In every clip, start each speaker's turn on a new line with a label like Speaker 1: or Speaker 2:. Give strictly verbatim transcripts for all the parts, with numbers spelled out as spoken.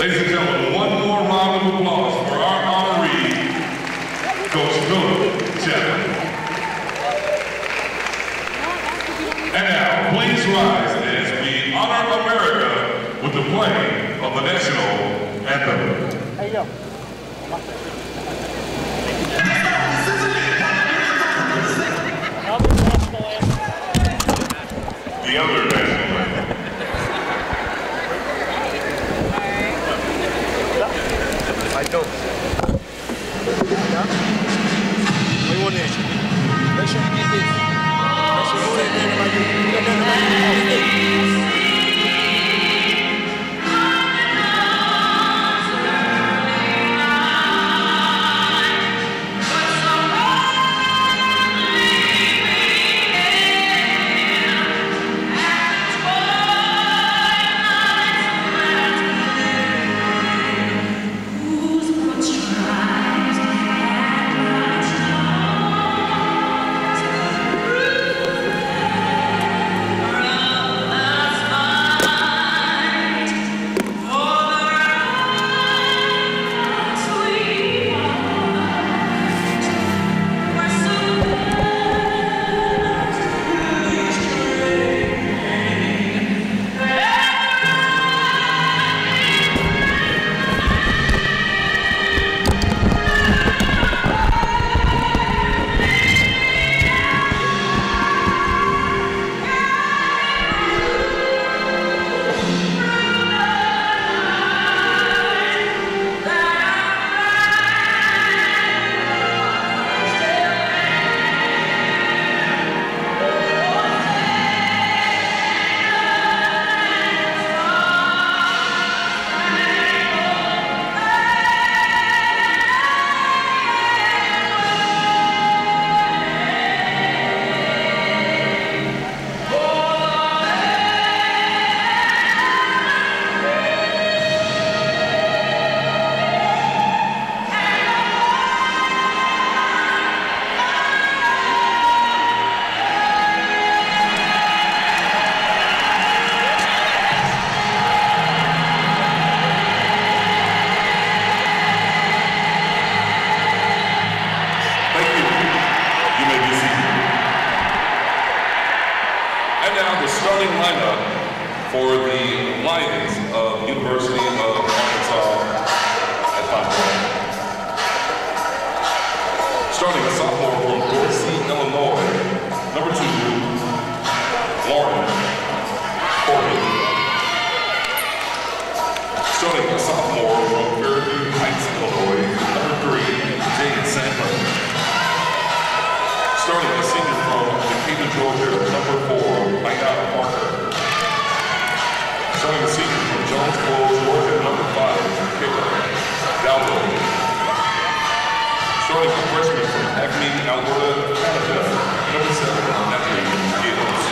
Speaker 1: Ladies and gentlemen, one more round of applause for our honoree, Coach Philip Chapman. And now, please rise as we honor America with the playing of the national anthem.
Speaker 2: There you go.
Speaker 1: The other national anthem.
Speaker 2: I don't. Yeah? We want it. Make sure you get this. Make sure you take it like you got that.
Speaker 1: Starting lineup for the Lions of University of Arkansas at Pine Bluff. Starting a sophomore from Dorsey, Illinois, number two, Lauren Corey. Starting a sophomore from Fairview Heights, Illinois, number three, Jade Sandler. Starting a senior from Decatur, Georgia, number four, Ayana Parker. Starting a senior from Jonesboro, Georgia, number five, Kayla Daldo. Starting a freshman from Acme, Alberta, Canada, number seven, Natalie Gibbs.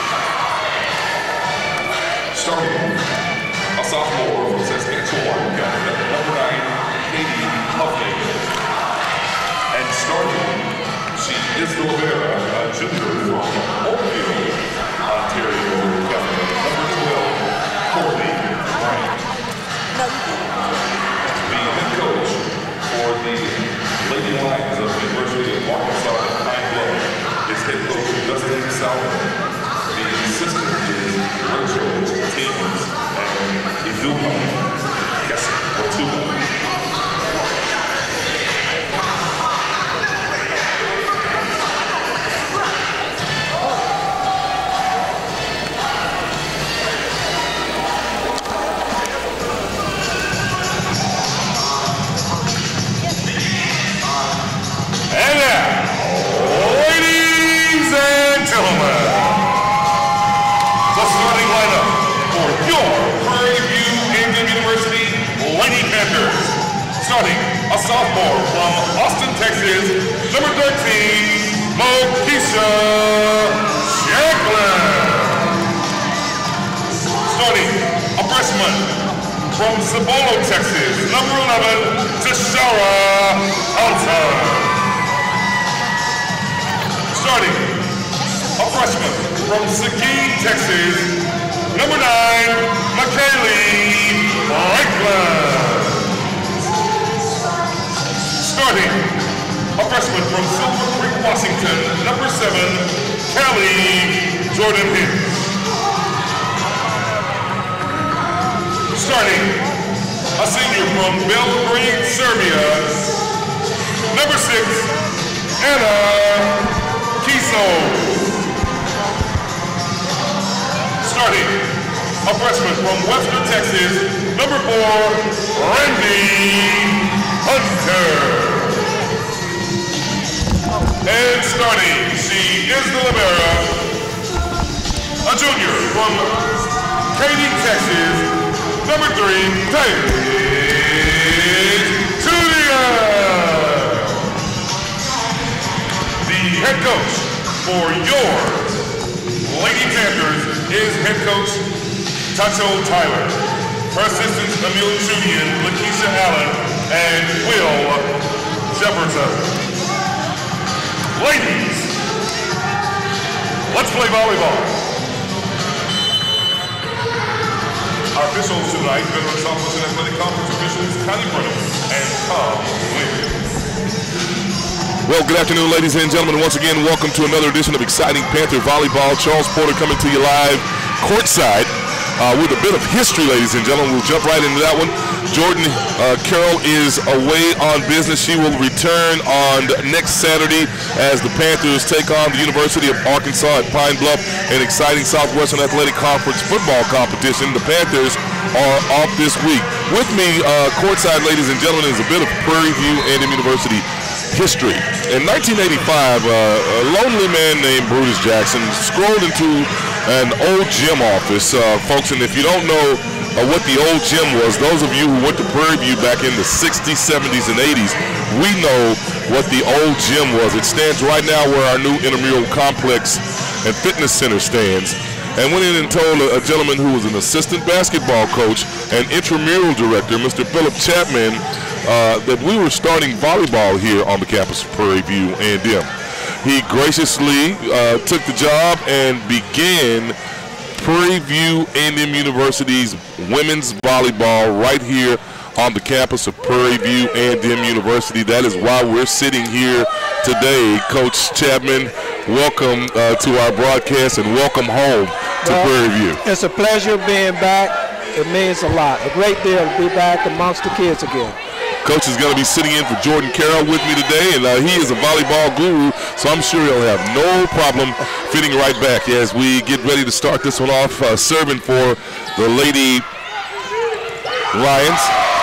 Speaker 1: Starting a sophomore from Saskatchewan, Canada, number nine, Katie Huffman. And starting She is Rivera, a junior from Oakville, Ontario, Canada. Number twelve, Courtney Bryant. The head coach for the Lady Lions of the University of Arkansas at Pine Bluff is head coach Dustin Salvin. The assistant is Rachel Teams and Iduma Watuba. Starting a sophomore from Austin, Texas, number thirteen, Mokisha Shanklin. Starting a freshman from Cibolo, Texas, number eleven, Tashara Alta. Starting a freshman from Seguin, Texas, number nine, McKaylee Franklin. from Silver Creek, Washington, number seven, Callie Jordan Hicks. Starting, a senior from Belgrade, Serbia, number six, Anna Kiso. Starting, a freshman from Webster, Texas, number four, Randy Hunter. And starting, she is the libero, a junior from Katy, Texas, number three, David Tudia. The head coach for your Lady Panthers is head coach Tacho Tyler. Her assistants, Emil Julian, Lakeisha Allen, and Will Jefferson. Ladies, let's play volleyball. Our officials tonight, veteran Southwestern Athletic Conference officials, Connie Brennan and Tom Wynn.
Speaker 3: Well, good afternoon, ladies and gentlemen. Once again, welcome to another edition of Exciting Panther Volleyball. Charles Porter coming to you live courtside uh, with a bit of history, ladies and gentlemen. We'll jump right into that one. Jordan uh, Carroll is away on business. She will return on next Saturday as the Panthers take on the University of Arkansas at Pine Bluff, an exciting Southwestern Athletic Conference football competition. The Panthers are off this week. With me, uh, courtside, ladies and gentlemen, is a bit of Prairie View A and M University history. In nineteen eighty-five, uh, a lonely man named Brutus Jackson strolled into an old gym office, uh, folks, and if you don't know Uh, what the old gym was, those of you who went to Prairie View back in the sixties, seventies, and eighties, we know what the old gym was. It stands right now where our new intramural complex and fitness center stands. And went in and told a, a gentleman who was an assistant basketball coach and intramural director, Mister Philip Chapman, uh, that we were starting volleyball here on the campus of Prairie View A and M. He graciously uh, took the job and began Prairie View A and M University's women's volleyball right here on the campus of Prairie View A and M University. That is why we're sitting here today. Coach Chapman, welcome uh, to our broadcast and welcome home to well, Prairie View.
Speaker 4: It's a pleasure being back. It means a lot. A great deal to be back amongst the kids again.
Speaker 3: Coach is going to be sitting in for Jordan Carroll with me today, and uh, he is a volleyball guru, so I'm sure he'll have no problem fitting right back as we get ready to start this one off. Uh, serving for the Lady Lions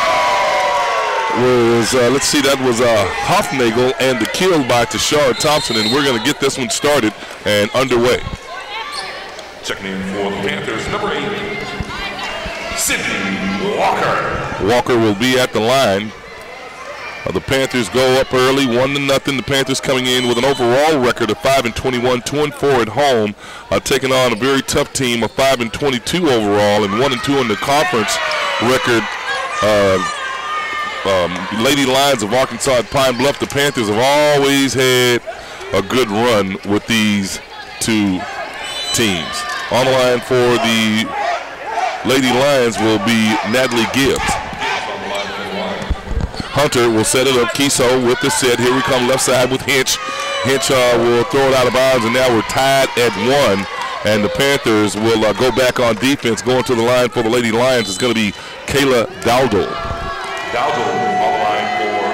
Speaker 3: was, uh, let's see, that was uh, Hofnagel and the kill by Tashara Thompson, and we're going to get this one started and underway.
Speaker 1: Checking in for the Panthers, number eight, Sydney Walker.
Speaker 3: Walker will be at the line. Uh, the Panthers go up early, one to nothing. The Panthers coming in with an overall record of five and twenty-one, two and four at home, uh, taking on a very tough team of five and twenty-two overall and one and two in the conference record. Uh, um, Lady Lions of Arkansas at Pine Bluff. The Panthers have always had a good run with these two teams. On the line for the Lady Lions will be Natalie Gibbs. Hunter will set it up. Kiso with the set. Here we come left side with Hinch. Hinch uh, will throw it out of bounds, and now we're tied at one. And the Panthers will uh, go back on defense. Going to the line for the Lady Lions is going to be Kayla Dowdle.
Speaker 1: Dowdle on the line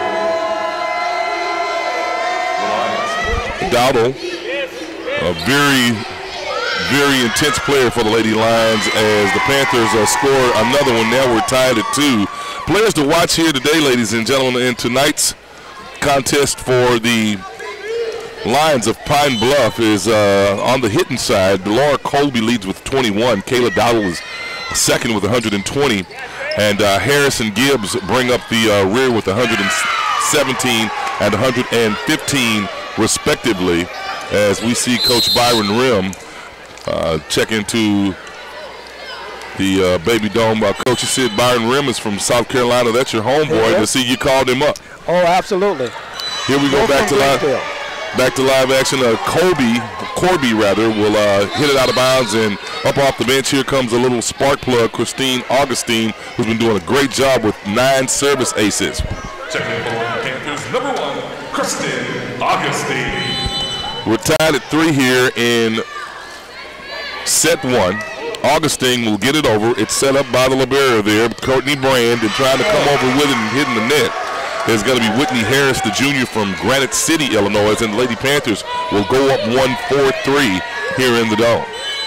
Speaker 1: for the Lions.
Speaker 3: Dowdle, a very, very intense player for the Lady Lions as the Panthers uh, score another one. Now we're tied at two. Players to watch here today, ladies and gentlemen, in tonight's contest for the Lions of Pine Bluff is uh, on the hitting side. Laura Colby leads with twenty-one. Kayla Dowdle is second with one hundred twenty. And uh, Harrison Gibbs bring up the uh, rear with one hundred seventeen and one hundred fifteen respectively, as we see Coach Byron Rim uh, check into the uh, Baby Dome. Uh, Coach, you said Byron Rim is from South Carolina. That's your homeboy.
Speaker 4: Yeah.
Speaker 3: To see you called him up.
Speaker 4: Oh, absolutely.
Speaker 3: Here we go,
Speaker 4: Go
Speaker 3: back to live, back to live action. Uh, Colby, Corby rather, will uh, hit it out of bounds, and up off the bench here comes a little spark plug, Christine Augustine, who's been doing a great job with nine service aces.
Speaker 1: Checking in for the Panthers, number one, Kristen Augustine.
Speaker 3: We're tied at three here in set one. Augustine will get it over. It's set up by the libero there, Courtney Brand, and trying to come over with it and hitting the net. There's going to be Whitney Harris, the junior from Granite City, Illinois, and the Lady Panthers will go up one four three here in the Dome.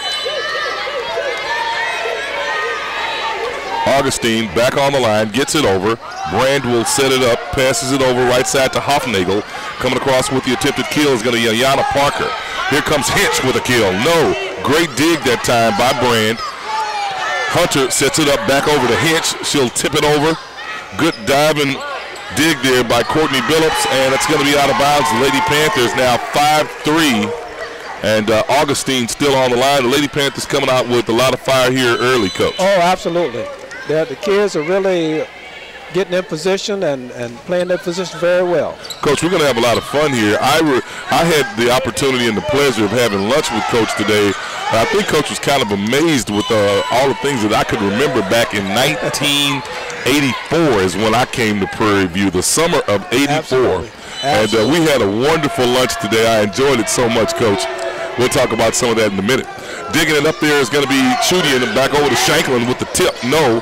Speaker 3: Augustine back on the line, gets it over. Brand will set it up, passes it over right side to Hoffnagel. Coming across with the attempted kill is going to be Ayanna Parker. Here comes Hinch with a kill. No, great dig that time by Brand. Hunter sets it up back over to Hinch. She'll tip it over. Good diving dig there by Courtney Billups, and it's going to be out of bounds. The Lady Panthers now five three, and uh, Augustine still on the line. The Lady Panthers coming out with a lot of fire here early, Coach.
Speaker 4: Oh, absolutely. They're, the kids are really getting in position and, and playing their position very well.
Speaker 3: Coach, we're going to have a lot of fun here. I, re I had the opportunity and the pleasure of having lunch with Coach today. I think Coach was kind of amazed with uh, all the things that I could remember back in nineteen eighty-four is when I came to Prairie View, the summer of eighty-four.
Speaker 4: Absolutely. Absolutely.
Speaker 3: And uh, we had a wonderful lunch today. I enjoyed it so much, Coach. We'll talk about some of that in a minute. Digging it up there is going to be Chudian, and back over to Shanklin with the tip. No.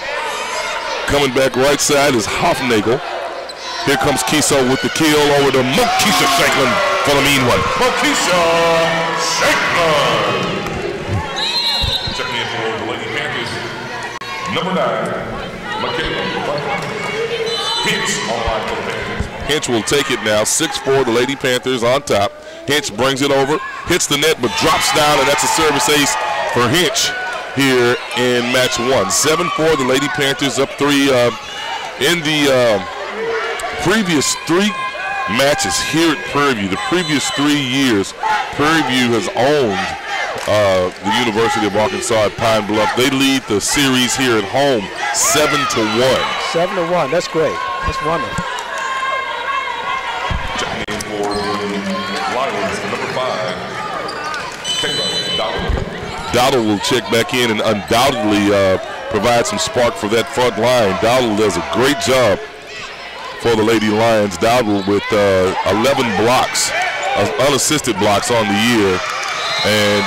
Speaker 3: Coming back right side is Hoffnagel. Here comes Kiso with the kill over to Mokisha Shanklin for the mean one.
Speaker 1: Mokisha Shanklin. Checking in for the Lady Panthers. Number nine, Michaela Hinch on line for the Panthers.
Speaker 3: Hinch will take it now. six four, the Lady Panthers on top. Hinch brings it over, hits the net, but drops down, and that's a service ace for Hinch here in match one. seven four, the Lady Panthers up three. Uh, in the uh, previous three matches here at Prairie View, the previous three years, Prairie View has owned uh, the University of Arkansas at Pine Bluff. They lead the series here at home seven to one.
Speaker 4: seven to one, that's great. That's wonderful.
Speaker 1: Checking in for the Lions, number five, Kayla Dowdle.
Speaker 3: Dowdle will check back in and undoubtedly uh, provide some spark for that front line. Dowdle does a great job for the Lady Lions. Dowdle with uh, eleven blocks, uh, unassisted blocks on the year, and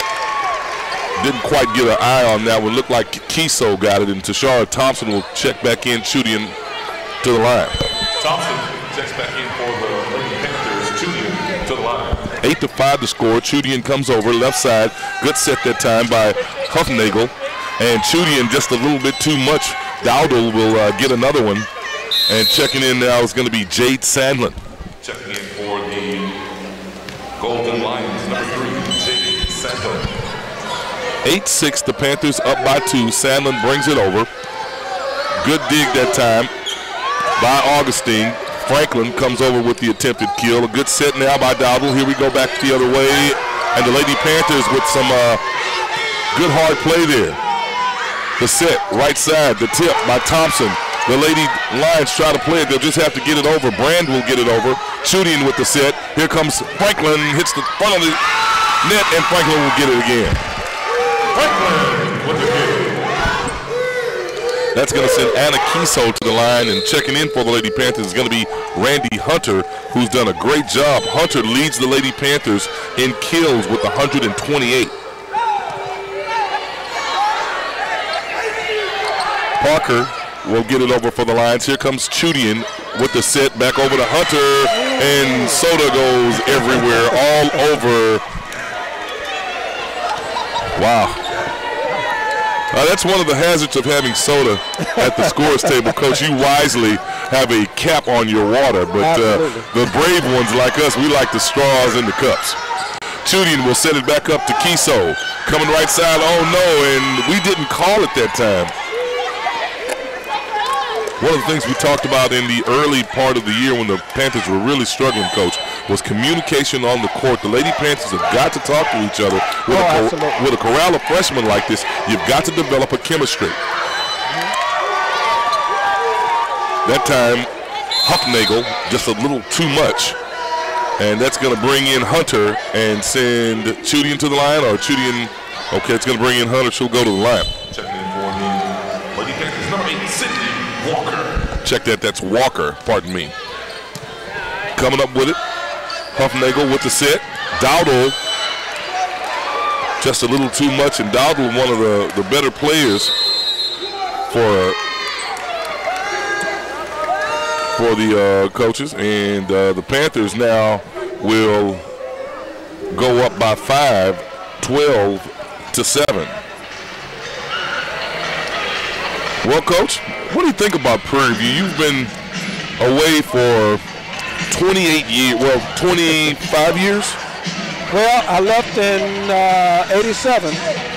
Speaker 3: didn't quite get an eye on that one. Looked like Kiso got it, and Tashara Thompson will check back in, shooting to the line.
Speaker 1: Thompson checks back in for the Lady Panthers, Chudian to the line.
Speaker 3: Eight to five to score. Chudian comes over left side. Good set that time by Huffnagel. And Chudian just a little bit too much. Dowdle will uh, get another one. And checking in now is going to be Jade Sandlin.
Speaker 1: Checking in for the Golden Lions, number three, Jade Sandlin.
Speaker 3: eight six, the Panthers up by two. Sandlin brings it over. Good dig that time by Augustine. Franklin comes over with the attempted kill. A good set now by Dowdle. Here we go back the other way. And the Lady Panthers with some uh, good hard play there. The set, right side, the tip by Thompson. The Lady Lions try to play it. They'll just have to get it over. Brand will get it over. Shooting with the set. Here comes Franklin. Hits the front of the net, and Franklin will get it again.
Speaker 1: Franklin with the kill.
Speaker 3: That's going to send Anna Kiso to the line, and checking in for the Lady Panthers is going to be Randy Hunter, who's done a great job. Hunter leads the Lady Panthers in kills with one hundred twenty-eight. Parker will get it over for the Lions. Here comes Chudian with the set back over to Hunter, and Soda goes everywhere, all over. Wow. Uh, that's one of the hazards of having soda at the scores table. Coach, you wisely have a cap on your water, but uh, the brave ones like us, we like the straws in the cups. Chudian will set it back up to Kiso. Coming right side, oh no, and we didn't call it that time. One of the things we talked about in the early part of the year when the Panthers were really struggling, Coach, was communication on the court. The Lady Panthers have got to talk to each other. With,
Speaker 4: oh,
Speaker 3: a, with a corral of freshmen like this, you've got to develop a chemistry. That time, Huffnagel, just a little too much. And that's going to bring in Hunter and send Chudian to the line, or Chudian, okay, it's going to bring in Hunter. She'll go to the line.
Speaker 1: Checking in for the Lady Panthers, number eight, Sydney Walker.
Speaker 3: Check that, that's Walker, pardon me. Coming up with it Huffnagel with the set. Dowdle just a little too much, and Dowdle, one of the, the better players for for the uh, coaches, and uh, the Panthers now will go up by five, twelve to seven. Well, Coach, what do you think about Prairie View? You've been away for twenty-eight years, well, twenty-five years?
Speaker 4: Well, I left in uh, eighty-seven,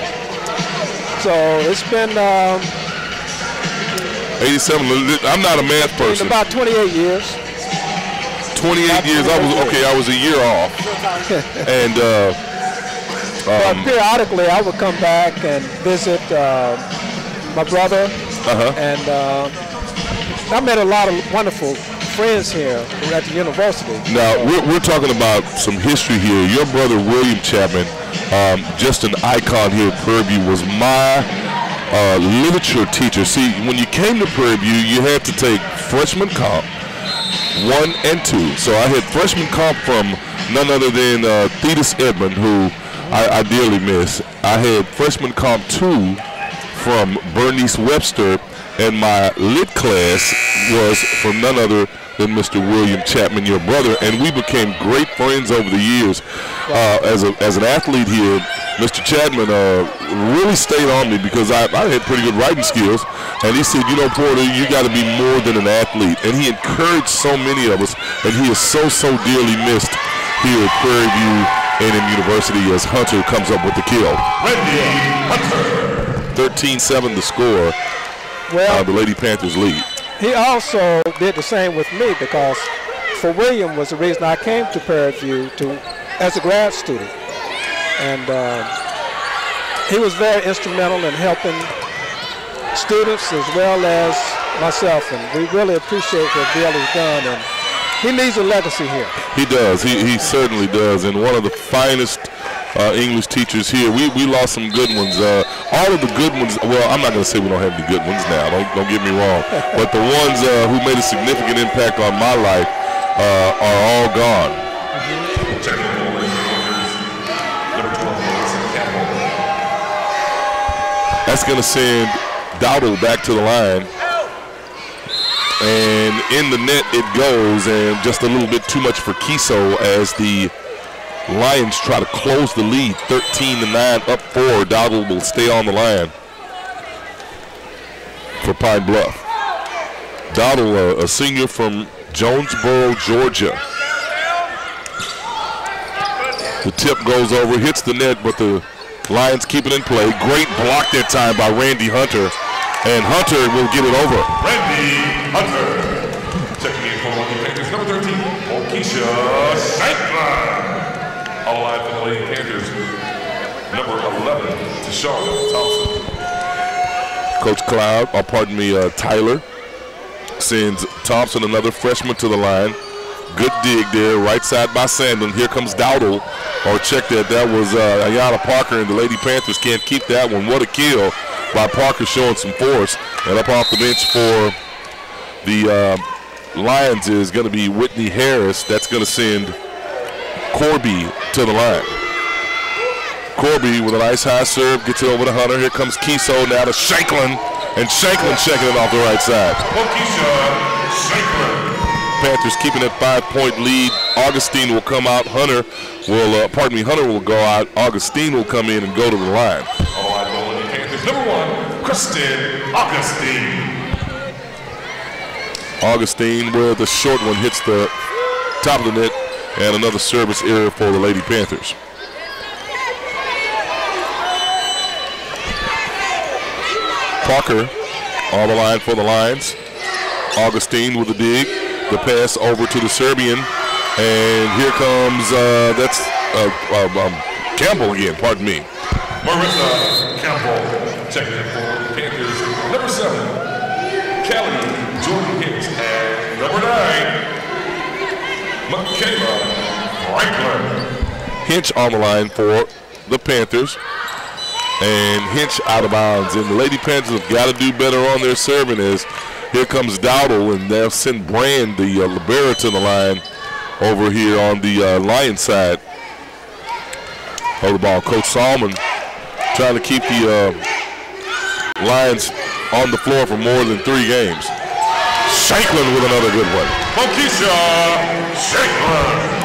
Speaker 4: so it's been um,
Speaker 3: eighty-seven. I'm not a math person.
Speaker 4: about twenty-eight years.
Speaker 3: twenty-eight years. I was okay. I was a year off, and uh,
Speaker 4: but
Speaker 3: um,
Speaker 4: periodically I would come back and visit uh, my brother,
Speaker 3: uh-huh.
Speaker 4: and uh, I met a lot of wonderful friends here at the university.
Speaker 3: Now, we're, we're talking about some history here. Your brother, William Chapman, um, just an icon here at Prairie View, was my uh, literature teacher. See, when you came to Prairie View, you had to take freshman comp one and two. So I had freshman comp from none other than uh, Thetis Edmond, who I, I dearly miss. I had freshman comp two from Bernice Webster, and my lit class was from none other than Mister William Chapman, your brother, and we became great friends over the years. Uh, as a as an athlete here, Mister Chapman uh, really stayed on me because I, I had pretty good writing skills, and he said, you know, Porter, you got to be more than an athlete, and he encouraged so many of us, and he is so, so dearly missed here at Prairie View A and M University as Hunter comes up with the kill.
Speaker 1: Randy Hunter.
Speaker 3: thirteen seven the score.
Speaker 4: Well,
Speaker 3: uh, the Lady Panthers lead.
Speaker 4: he also did the same with me because for William was the reason I came to Prairie View to, as a grad student. And uh, he was very instrumental in helping students as well as myself. And we really appreciate what Bill has done. And he leaves a legacy here.
Speaker 3: He does. He, he certainly does. And one of the finest Uh, English teachers here. We we lost some good ones. Uh, all of the good ones. Well, I'm not going to say we don't have any good ones now. Don't don't get me wrong. But the ones uh, who made a significant impact on my life uh, are all gone. That's going to send Dowdle back to the line. And in the net it goes, and just a little bit too much for Kiso as the Lions try to close the lead, thirteen to nine, up four. Dowdle will stay on the line for Pine Bluff. Dowdle, uh, a senior from Jonesboro, Georgia. The tip goes over, hits the net, but the Lions keep it in play. Great block that time by Randy Hunter, and Hunter will get it over.
Speaker 1: Randy Hunter. Checking in for Lady Panthers, number thirteen, Keisha Shankland. All line for the Lady Panthers, number eleven, Deshaun Thompson.
Speaker 3: Coach Cloud, or pardon me, uh, Tyler, sends Thompson, another freshman, to the line. Good dig there, right side by Sandlin. Here comes Dowdle, or check that, that was uh, Ayana Parker, and the Lady Panthers can't keep that one. What a kill by Parker, showing some force. And up off the bench for the uh, Lions is going to be Whitney Harris. That's going to send Corby to the line. Corby with a nice high serve, gets it over to Hunter. Here comes Kiso now to Shanklin, and Shanklin checking it off the right side.
Speaker 1: Keisha Shankland.
Speaker 3: Panthers keeping that five-point lead. Augustine will come out. Hunter will, uh, pardon me, Hunter will go out. Augustine will come in and go to the line.
Speaker 1: All line for the Panthers, number one, Kristen Augustine.
Speaker 3: Augustine, where the short one hits the top of the net, and another service error for the Lady Panthers. Parker on the line for the Lions. Augustine with the dig. The pass over to the Serbian. And here comes, uh, that's uh, uh, um, Campbell again, pardon me.
Speaker 1: Marissa Campbell checking in for the Panthers. Number seven, Kelly Jordan Hicks. And number nine, Michaela Franklin.
Speaker 3: Hinch on the line for the Panthers. And Hinch out of bounds. And the Lady Panthers have got to do better on their serving as here comes Dowdle, and they'll send Brand, the uh, libero, to the line over here on the uh, Lions side of the ball. Coach Salmon trying to keep the uh, Lions on the floor for more than three games. Shanklin with another good one.
Speaker 1: Mokisha Shanklin.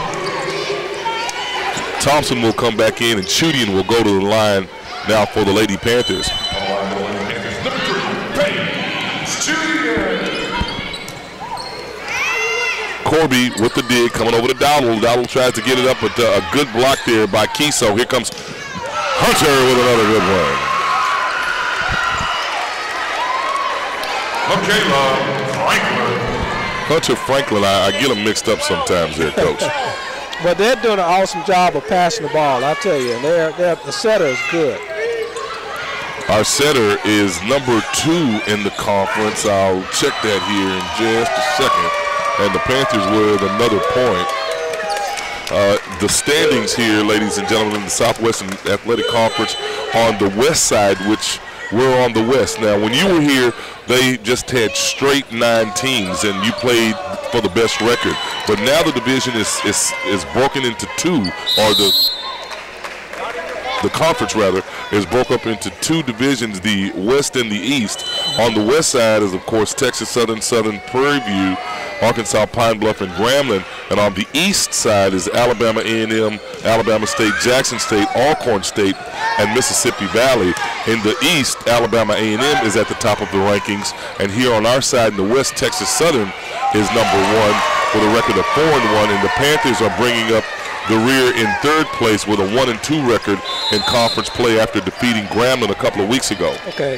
Speaker 3: Thompson will come back in, and Chudian will go to the line now for the Lady Panthers.
Speaker 1: Number three, Paige Chudian.
Speaker 3: Corby with the dig, coming over to Dowdle. Dowdle tries to get it up, but uh, a good block there by Kiso. Here comes Hunter with another good one.
Speaker 1: Michaela Franklin.
Speaker 3: Hunter Franklin, I, I get them mixed up sometimes there, Coach.
Speaker 4: But they're doing an awesome job of passing the ball, I tell you. And they're, they're, the setter is good.
Speaker 3: Our setter is number two in the conference. I'll check that here in just a second. And the Panthers with another point. Uh, the standings here, ladies and gentlemen, in the Southwestern Athletic Conference on the west side, which we're on the west. Now, when you were here, they just had straight nine teams, and you played for the best record. But now the division is is, is broken into two, or the the conference rather is broke up into two divisions, the west and the east. On the west side is, of course, Texas Southern, Southern Prairie View, Arkansas, Pine Bluff, and Grambling. And on the east side is Alabama A and M, Alabama State, Jackson State, Alcorn State, and Mississippi Valley. In the east, Alabama A and M is at the top of the rankings. And here on our side in the west, Texas Southern is number one with a record of four and one. And the Panthers are bringing up the rear in third place with a one and two record in conference play after defeating Grambling a couple of weeks ago.
Speaker 4: Okay.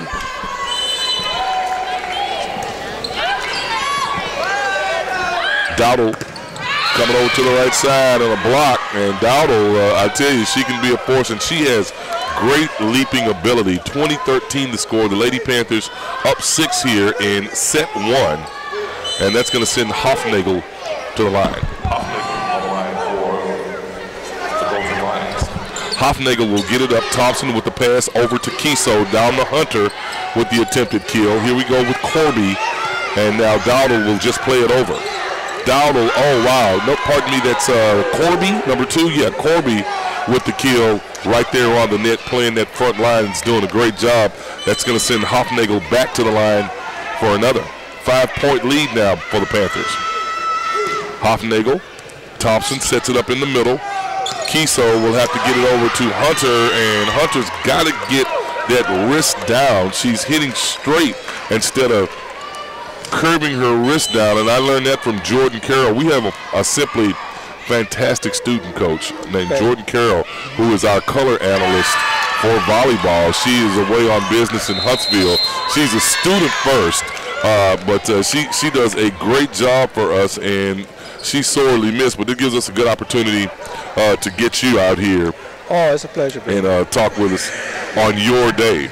Speaker 3: Dowdle coming over to the right side on a block, and Dowdle, uh, I tell you, she can be a force, and she has great leaping ability. twenty thirteen to score. The Lady Panthers up six here in set one, and that's going to send Hoffnagel to the line.
Speaker 1: Hoffnagel on the line for the Golden Lions.
Speaker 3: Hoffnagel will get it up. Thompson with the pass over to Kiso, down to Hunter with the attempted kill. Here we go with Corby, and now Dowdle will just play it over. Dowdle, oh wow, no, pardon me, that's uh, Corby, number two, yeah, Corby with the kill right there on the net, playing that front line, is doing a great job. That's going to send Hoffnagel back to the line for another five-point lead now for the Panthers. Hoffnagel, Thompson sets it up in the middle. Kiso will have to get it over to Hunter, and Hunter's got to get that wrist down. She's hitting straight instead of curving her wrist down, and I learned that from Jordan Carroll. We have a, a simply fantastic student coach named
Speaker 4: okay.
Speaker 3: Jordan Carroll, who is our color analyst for volleyball. She is away on business in Huntsville. She's a student first, uh, but uh, she, she does a great job for us, and she's sorely missed, but it gives us a good opportunity uh, to get you out here.
Speaker 4: Oh, it's a pleasure.
Speaker 3: And uh, talk with us on your day.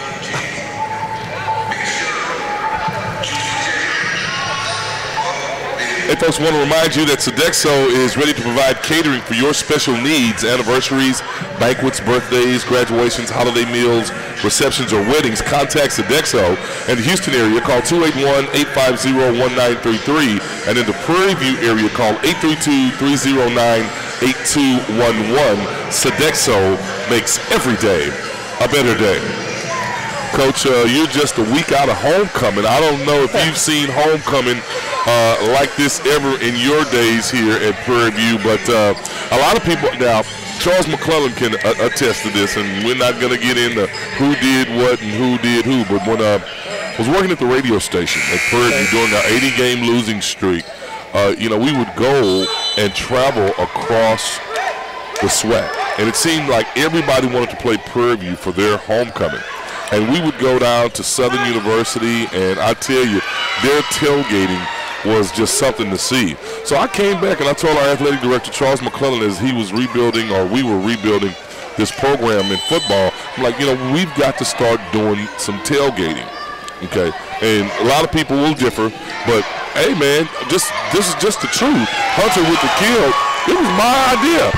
Speaker 3: Hey folks, want to remind you that Sodexo is ready to provide catering for your special needs, anniversaries, banquets, birthdays, graduations, holiday meals, receptions, or weddings. Contact Sodexo in the Houston area. Call two eight one, eight five zero, one nine three three. And in the Prairie View area, call eight three two, three zero nine, eight two one one. Sodexo makes every day a better day. Coach, uh, you're just a week out of homecoming. I don't know if you've seen homecoming uh, like this ever in your days here at Prairie View, but uh, a lot of people, now, Charles McClellan can uh, attest to this, and we're not going to get into who did what and who did who, but when uh, I was working at the radio station at Prairie View during our eighty-game losing streak, uh, you know, we would go and travel across the SWAC, and it seemed like everybody wanted to play Prairie View for their homecoming. And we would go down to Southern University, and I tell you, their tailgating was just something to see. So I came back and I told our athletic director, Charles McClellan, as he was rebuilding, or we were rebuilding this program in football, I'm like, you know, we've got to start doing some tailgating, okay? And a lot of people will differ, but hey, man, just this is just the truth. Hunter with the kill, it was my idea.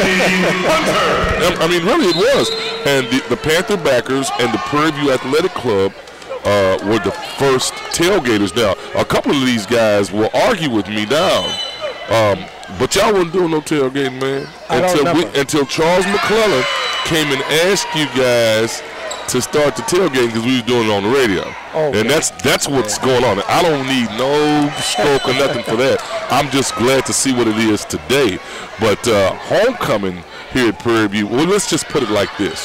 Speaker 3: I mean, really, it was. And the, the Panther backers and the Prairie View Athletic Club uh, were the first tailgaters. Now, a couple of these guys will argue with me down Um, but y'all wasn't doing no tailgating, man.
Speaker 4: I don't
Speaker 3: until we,
Speaker 4: remember.
Speaker 3: until Charles McClellan came and asked you guys to start the tailgating because we was doing it on the radio.
Speaker 4: Okay.
Speaker 3: And that's that's what's going on. I don't need no stroke or nothing for that. I'm just glad to see what it is today. But uh, homecoming here at Prairie View, well, let's just put it like this.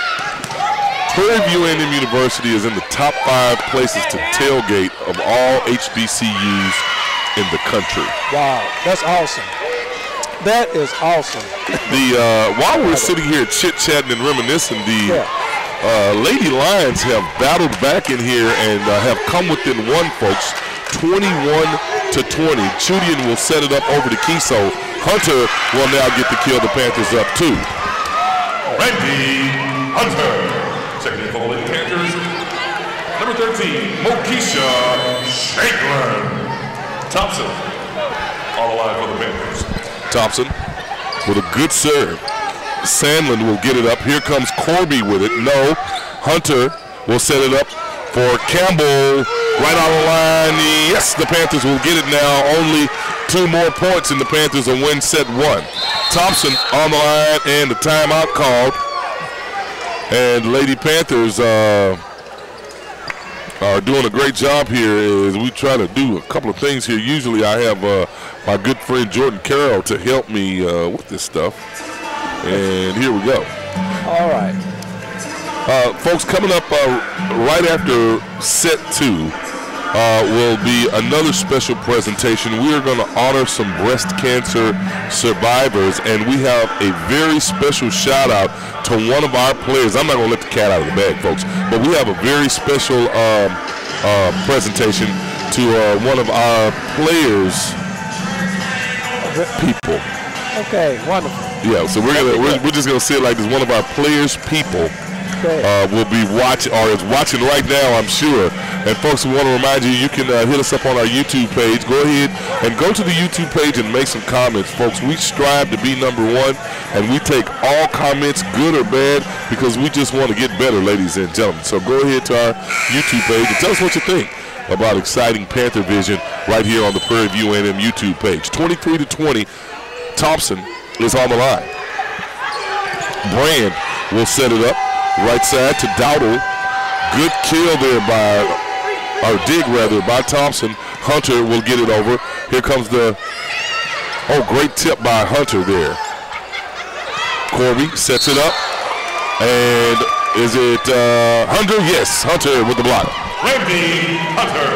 Speaker 3: Prairie View A and M University is in the top five places to tailgate of all H B C Us in the country.
Speaker 4: Wow, that's awesome. That is awesome.
Speaker 3: The uh, while we're sitting here chit-chatting and reminiscing, the
Speaker 4: Yeah.
Speaker 3: uh, Lady Lions have battled back in here and uh, have come within one, folks, twenty-one to twenty. Chudian will set it up over to Kiso. Hunter will now get to kill the Panthers up too.
Speaker 1: Randy Hunter. Checking in for the Lady Panthers. Number thirteen, Mokisha Shanklin. Thompson. All alive for the Panthers.
Speaker 3: Thompson with a good serve. Sandlin will get it up. Here comes Corby with it. No. Hunter will set it up for Campbell. Right on the line. Yes, the Panthers will get it now. Only two more points and the Panthers will win set one. Thompson on the line and the timeout called. And Lady Panthers uh, are doing a great job here as we try to do a couple of things here. Usually I have uh, my good friend Jordan Carroll to help me uh, with this stuff. And here we go.
Speaker 4: All right.
Speaker 3: Uh, folks, coming up uh, right after set two uh, will be another special presentation. We are going to honor some breast cancer survivors, and we have a very special shout out to one of our players. I'm not going to let the cat out of the bag, folks, but we have a very special um, uh, presentation to uh, one of our players' people.
Speaker 4: Okay, wonderful.
Speaker 3: Yeah, so we're gonna we're, we're just gonna say it like this. One of our players' people
Speaker 4: Okay.
Speaker 3: uh, will be watching or is watching right now, I'm sure. And folks, we want to remind you, you can uh, hit us up on our YouTube page. Go ahead and go to the YouTube page and make some comments, folks. We strive to be number one, and we take all comments, good or bad, because we just want to get better, ladies and gentlemen. So go ahead to our YouTube page and tell us what you think about exciting Panther Vision right here on the Prairie View A and M YouTube page. twenty-three to twenty, Thompson is on the line. Brand will set it up. Right side to Dowdle. Good kill there by, or dig rather, by Thompson. Hunter will get it over. Here comes the, oh, great tip by Hunter there. Corby sets it up. And is it uh, Hunter? Yes, Hunter with the block.
Speaker 1: Randy Hunter.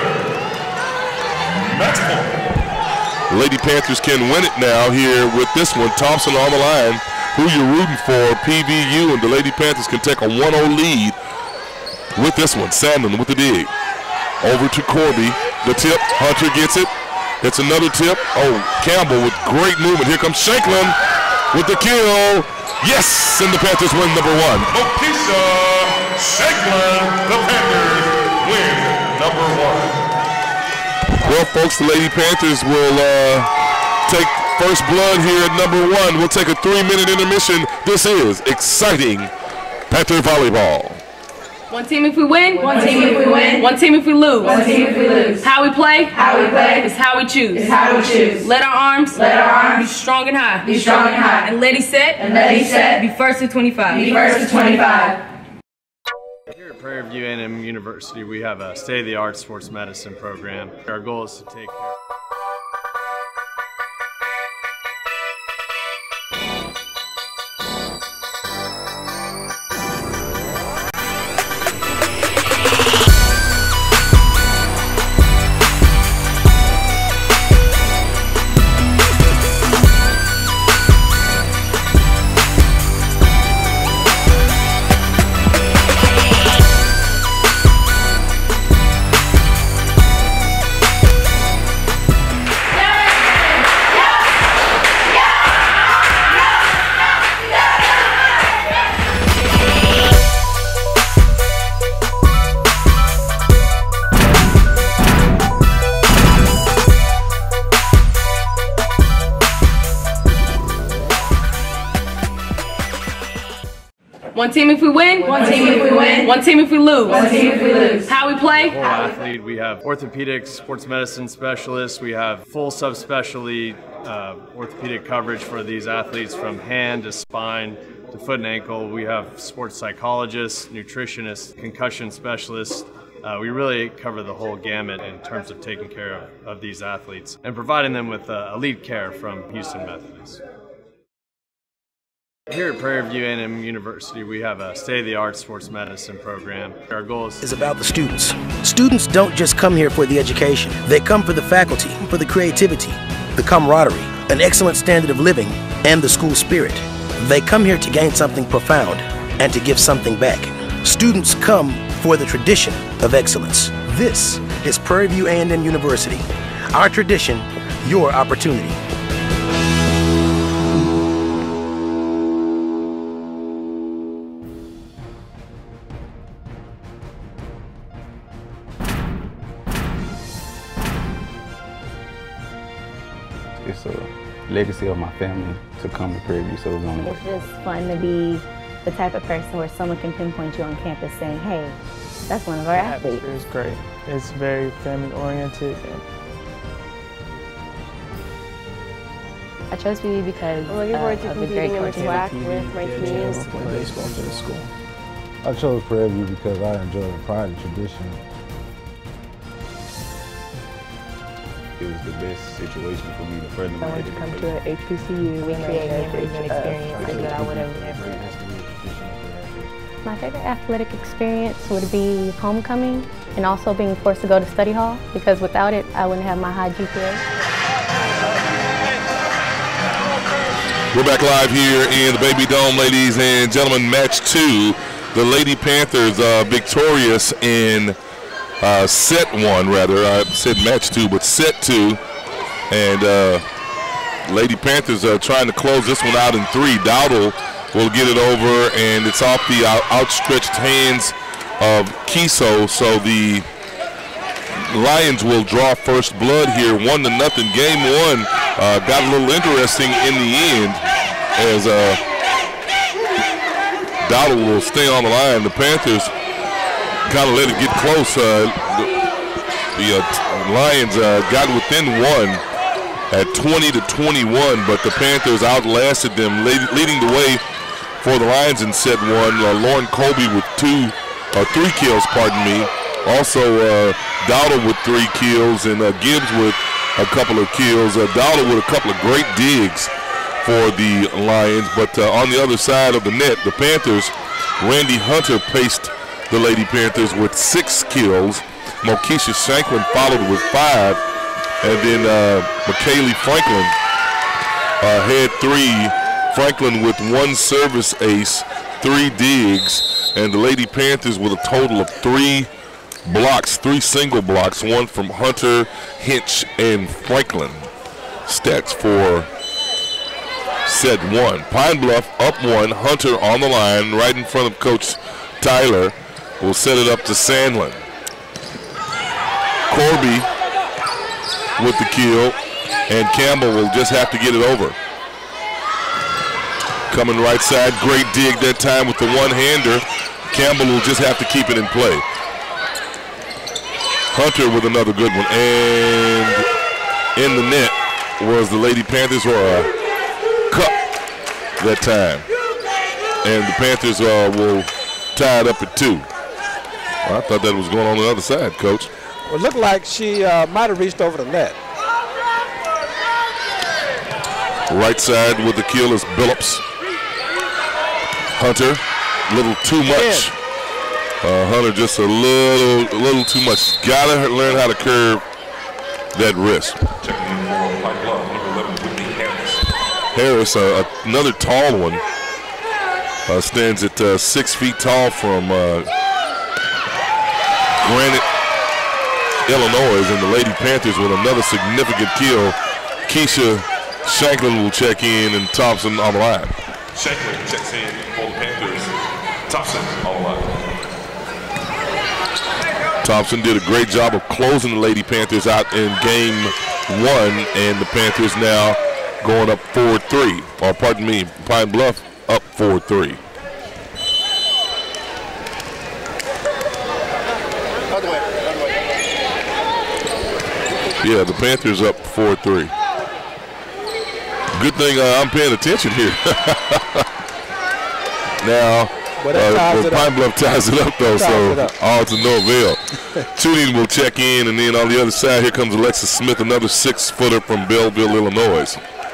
Speaker 1: Match point.
Speaker 3: Lady Panthers can win it now here with this one. Thompson on the line. Who you're rooting for, P V U, and the Lady Panthers can take a one oh lead with this one. Sandlin with the dig. Over to Corby. The tip. Hunter gets it. It's another tip. Oh, Campbell with great movement. Here comes Shanklin with the kill. Yes, and the Panthers win number one.
Speaker 1: Mokisha Shanklin. The Panthers win number one.
Speaker 3: Well, folks, the Lady Panthers will uh, take first blood here at number one. We'll take a three-minute intermission. This is exciting Panther volleyball.
Speaker 5: One team if we win.
Speaker 6: One team if we win.
Speaker 5: One team if we lose.
Speaker 6: One team if we lose.
Speaker 5: How we play.
Speaker 6: How we play.
Speaker 5: Is how we choose.
Speaker 6: Is how we choose.
Speaker 5: Let our arms.
Speaker 6: Let our arms.
Speaker 5: Be strong and high.
Speaker 6: Be strong and high.
Speaker 5: And let it set.
Speaker 6: And let it set.
Speaker 5: Be first to twenty-five.
Speaker 6: Be first to twenty-five.
Speaker 7: Here at Prairie View A and M University, we have a state-of-the-art sports medicine program. Our goal is to take care
Speaker 5: One team if we win.
Speaker 6: One team if we win.
Speaker 5: One team if we lose.
Speaker 6: One team if we lose.
Speaker 5: How we play?
Speaker 7: Whole athlete. We have orthopedic sports medicine specialists. We have full subspecialty uh, orthopedic coverage for these athletes from hand to spine to foot and ankle. We have sports psychologists, nutritionists, concussion specialists. Uh, we really cover the whole gamut in terms of taking care of, of these athletes and providing them with uh, elite care from Houston Methodist. Here at Prairie View A and M University, we have a state-of-the-art sports medicine program. Our goal is,
Speaker 8: is about the students. Students don't just come here for the education. They come for the faculty, for the creativity, the camaraderie, an excellent standard of living, and the school spirit. They come here to gain something profound and to give something back. Students come for the tradition of excellence. This is Prairie View A and M University. Our tradition, your opportunity.
Speaker 9: It's a legacy of my family to come to Prairie View, so it's only
Speaker 10: It's just fun to be the type of person where someone can pinpoint you on campus saying, hey, that's one of our athletes.
Speaker 11: It's great. It's very family oriented.
Speaker 10: I chose P V because
Speaker 12: I'm looking forward
Speaker 10: uh,
Speaker 12: to
Speaker 10: of the great
Speaker 12: competing in the
Speaker 10: coaches.
Speaker 12: track with my teams.
Speaker 11: Play baseball for the school.
Speaker 13: I chose Prairie View because I enjoy the pride and tradition.
Speaker 9: It was the best situation for me to further
Speaker 12: I wanted to come to an H B C U. We create memories and experiences that I would have never.
Speaker 10: My favorite athletic experience would be homecoming and also being forced to go to study hall, because without it, I wouldn't have my high G P A.
Speaker 3: We're back live here in the Baby Dome, ladies and gentlemen. Match two. The Lady Panthers uh, victorious in uh, set one, rather. I said match two, but set two. And uh, Lady Panthers are trying to close this one out in three. Dowdle will get it over, and it's off the out outstretched hands of Kiso. So the Lions will draw first blood here, one to nothing. Game one uh, got a little interesting in the end as uh, Dowdle will stay on the line. The Panthers kind of let it get close. Uh, the the uh, Lions uh, got within one at twenty to twenty-one, but the Panthers outlasted them, lead, leading the way for the Lions in set one. Uh, Lauren Colby with two, uh, three kills, pardon me. Also, uh, Dowdle with three kills, and uh, Gibbs with a couple of kills. Uh, Dowdle with a couple of great digs for the Lions. But uh, on the other side of the net, the Panthers, Randy Hunter paced the Lady Panthers with six kills. Mokisha Shanklin followed with five. And then uh, McKaylee Franklin uh, had three. Franklin with one service ace, three digs, and the Lady Panthers with a total of three blocks, three single blocks, one from Hunter, Hinch, and Franklin. Stats for set one. Pine Bluff up one, Hunter on the line, right in front of Coach Tyler. Will set it up to Sandlin. Corby with the kill, and Campbell will just have to get it over. Coming right side, great dig that time with the one-hander. Campbell will just have to keep it in play. Hunter with another good one, and in the net was the Lady Panthers, or a cup that time. And the Panthers uh, will tie it up at two. Well, I thought that was going on the other side, Coach.
Speaker 4: Well, it looked like she uh, might have reached over the net.
Speaker 3: Right side with the kill is Billups. Hunter, a little too much. Uh, Hunter just a little, a little too much. Gotta learn how to curve that wrist. Harris, uh, another tall one, uh, stands at uh, six feet tall from uh, Granite, Illinois, and the Lady Panthers with another significant kill. Keisha Shanklin will check in, and Thompson on the line.
Speaker 1: Shanklin checks in for the Panthers. Thompson on the line.
Speaker 3: Thompson did a great job of closing the Lady Panthers out in game one, and the Panthers now going up four three. Or pardon me, Pine Bluff up four three. Yeah, the Panthers up four three. Good thing uh, I'm paying attention here. Now,
Speaker 4: Well, that
Speaker 3: uh,
Speaker 4: ties
Speaker 3: well,
Speaker 4: it
Speaker 3: Pine
Speaker 4: up.
Speaker 3: Bluff ties it up, though,
Speaker 4: Ties
Speaker 3: so
Speaker 4: it up.
Speaker 3: all to no avail. Tooting will check in, and then on the other side, here comes Alexis Smith, another six-footer from Belleville, Illinois.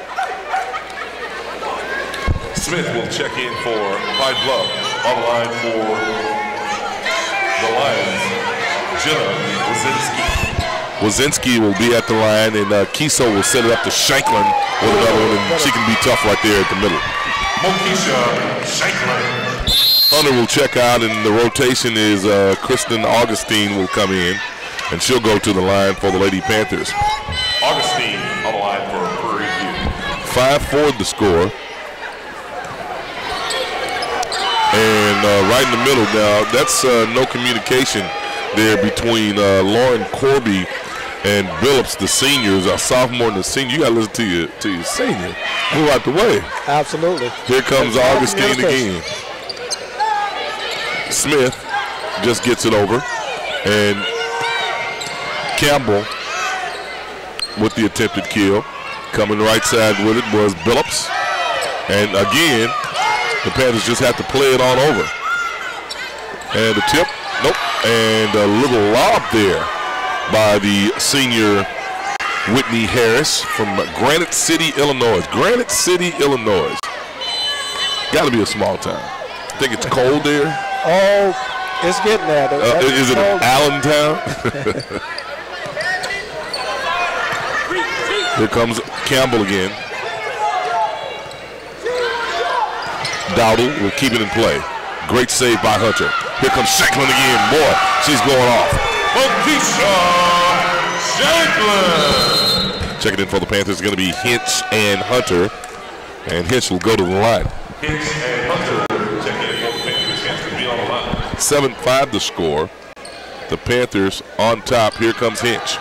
Speaker 1: Smith will check in for Pine Bluff. On the line for the Lions, Jenna Wazinski.
Speaker 3: Wazinski will be at the line, and uh, Kiso will set it up to Shanklin with another one, and she can be tough right there at the middle.
Speaker 1: Mokisha Shanklin.
Speaker 3: Hunter will check out, and the rotation is uh, Kristen Augustine will come in, and she'll go to the line for the Lady Panthers.
Speaker 1: Augustine on the line for Prairie View.
Speaker 3: five four the score. And uh, right in the middle now, that's uh, no communication there between uh, Lauren Corby and Billups, the seniors, a sophomore and a senior. You got to listen to your, to your senior. Move out the way.
Speaker 4: Absolutely.
Speaker 3: Here comes
Speaker 4: That's
Speaker 3: Augustine again. Smith just gets it over, and Campbell with the attempted kill. Coming right side with it was Billups. And again, the Panthers just have to play it on over. And the tip, nope. And a little lob there by the senior Whitney Harris from Granite City, Illinois. Granite City, Illinois. Got to be a small town. I think it's cold there.
Speaker 4: Oh, it's getting there.
Speaker 3: Uh, is it
Speaker 4: cold.
Speaker 3: Allentown? Here comes Campbell again. Dowdle will keep it in play. Great save by Hunter. Here comes Shanklin again. Boy, she's going off.
Speaker 1: Mokisha Shanklin.
Speaker 3: Checking in for the Panthers is going to be Hinch and Hunter. And Hinch will go to the line.
Speaker 1: Hinch and Hunter check in for the Panthers. Hinch will be on the line.
Speaker 3: seven five the score. The Panthers on top. Here comes Hinch.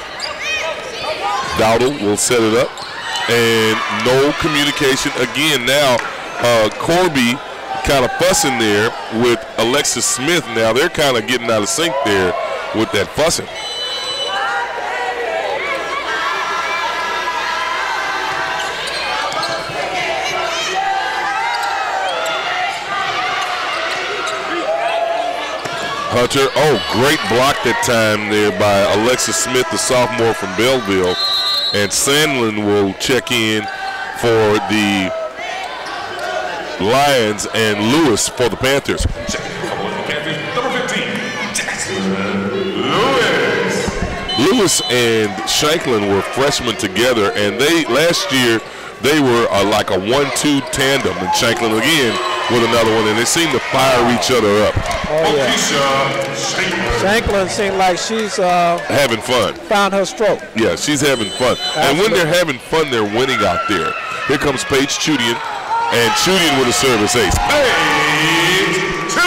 Speaker 3: Dowdle will set it up. And no communication again now. Uh, Corby kind of fussing there with Alexis Smith. Now they're kind of getting out of sync there with that fussing. Hunter, oh, great block that time there by Alexis Smith, the sophomore from Belleville. And Sandlin will check in for the Lions and Lewis for the Panthers.
Speaker 1: Number fifteen, Jackson Lewis.
Speaker 3: Lewis and Shanklin were freshmen together, and they last year they were uh, like a one two tandem, and Shanklin again with another one, and they seem to fire each other up.
Speaker 4: Oh, yeah. Shanklin seems like she's uh,
Speaker 3: having fun.
Speaker 4: Found her stroke.
Speaker 3: Yeah, she's having fun.
Speaker 4: Absolutely.
Speaker 3: And when they're having fun, they're winning out there. Here comes Paige Chudian, and Chudian with a service ace.
Speaker 1: Paige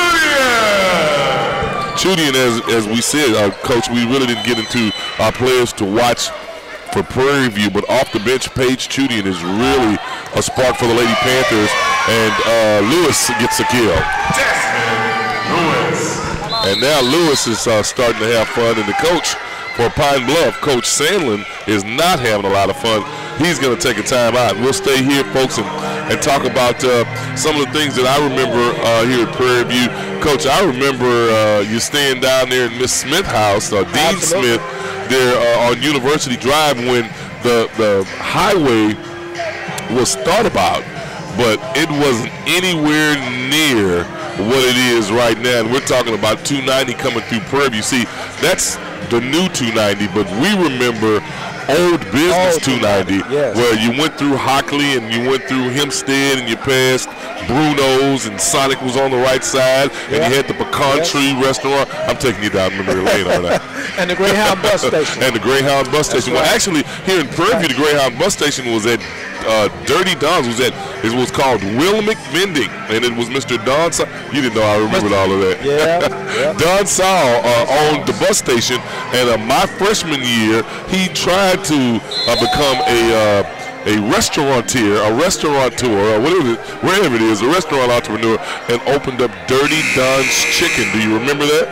Speaker 1: Chudian.
Speaker 3: Chudian, as, as we said, uh, Coach, we really didn't get into our players to watch for Prairie View, but off the bench, Paige Chudian is really a spark for the Lady Panthers, and uh, Lewis gets a kill.
Speaker 1: Desmond Lewis.
Speaker 3: And now Lewis is uh, starting to have fun, and the coach for Pine Bluff, Coach Sandlin, is not having a lot of fun. He's going to take a time out. We'll stay here, folks, and, and talk about uh, some of the things that I remember uh, here at Prairie View. Coach, I remember uh, you staying down there in Miss Smith house, uh, Dean
Speaker 4: Absolutely.
Speaker 3: Smith, there uh, on University Drive when the, the highway was thought about, but it wasn't anywhere near what it is right now. And we're talking about two ninety coming through Prairie View. See, that's the new two ninety, but we remember old business
Speaker 4: Old
Speaker 3: two ninety,
Speaker 4: yes.
Speaker 3: where you went through Hockley and you went through Hempstead and you passed Bruno's and Sonic was on the right side, and
Speaker 4: Yeah.
Speaker 3: you had the Pecan
Speaker 4: Yes.
Speaker 3: Tree restaurant. I'm taking you down memory lane on that.
Speaker 4: And the Greyhound bus station.
Speaker 3: And the Greyhound bus station. Well,
Speaker 4: right.
Speaker 3: actually, here in Prairie View, the Greyhound bus station was at uh, Dirty Don's. Was at it was called Wilmick Vending, and it was Mister Don. Sa- you didn't know I remembered all of that.
Speaker 4: Yeah, yeah.
Speaker 3: Don Saul uh, owned the bus station, and uh, my freshman year, he tried to uh, become a uh, a restaurateur, a restaurateur, or whatever, it, wherever it is, a restaurant entrepreneur, and opened up Dirty Don's Chicken. Do you remember that?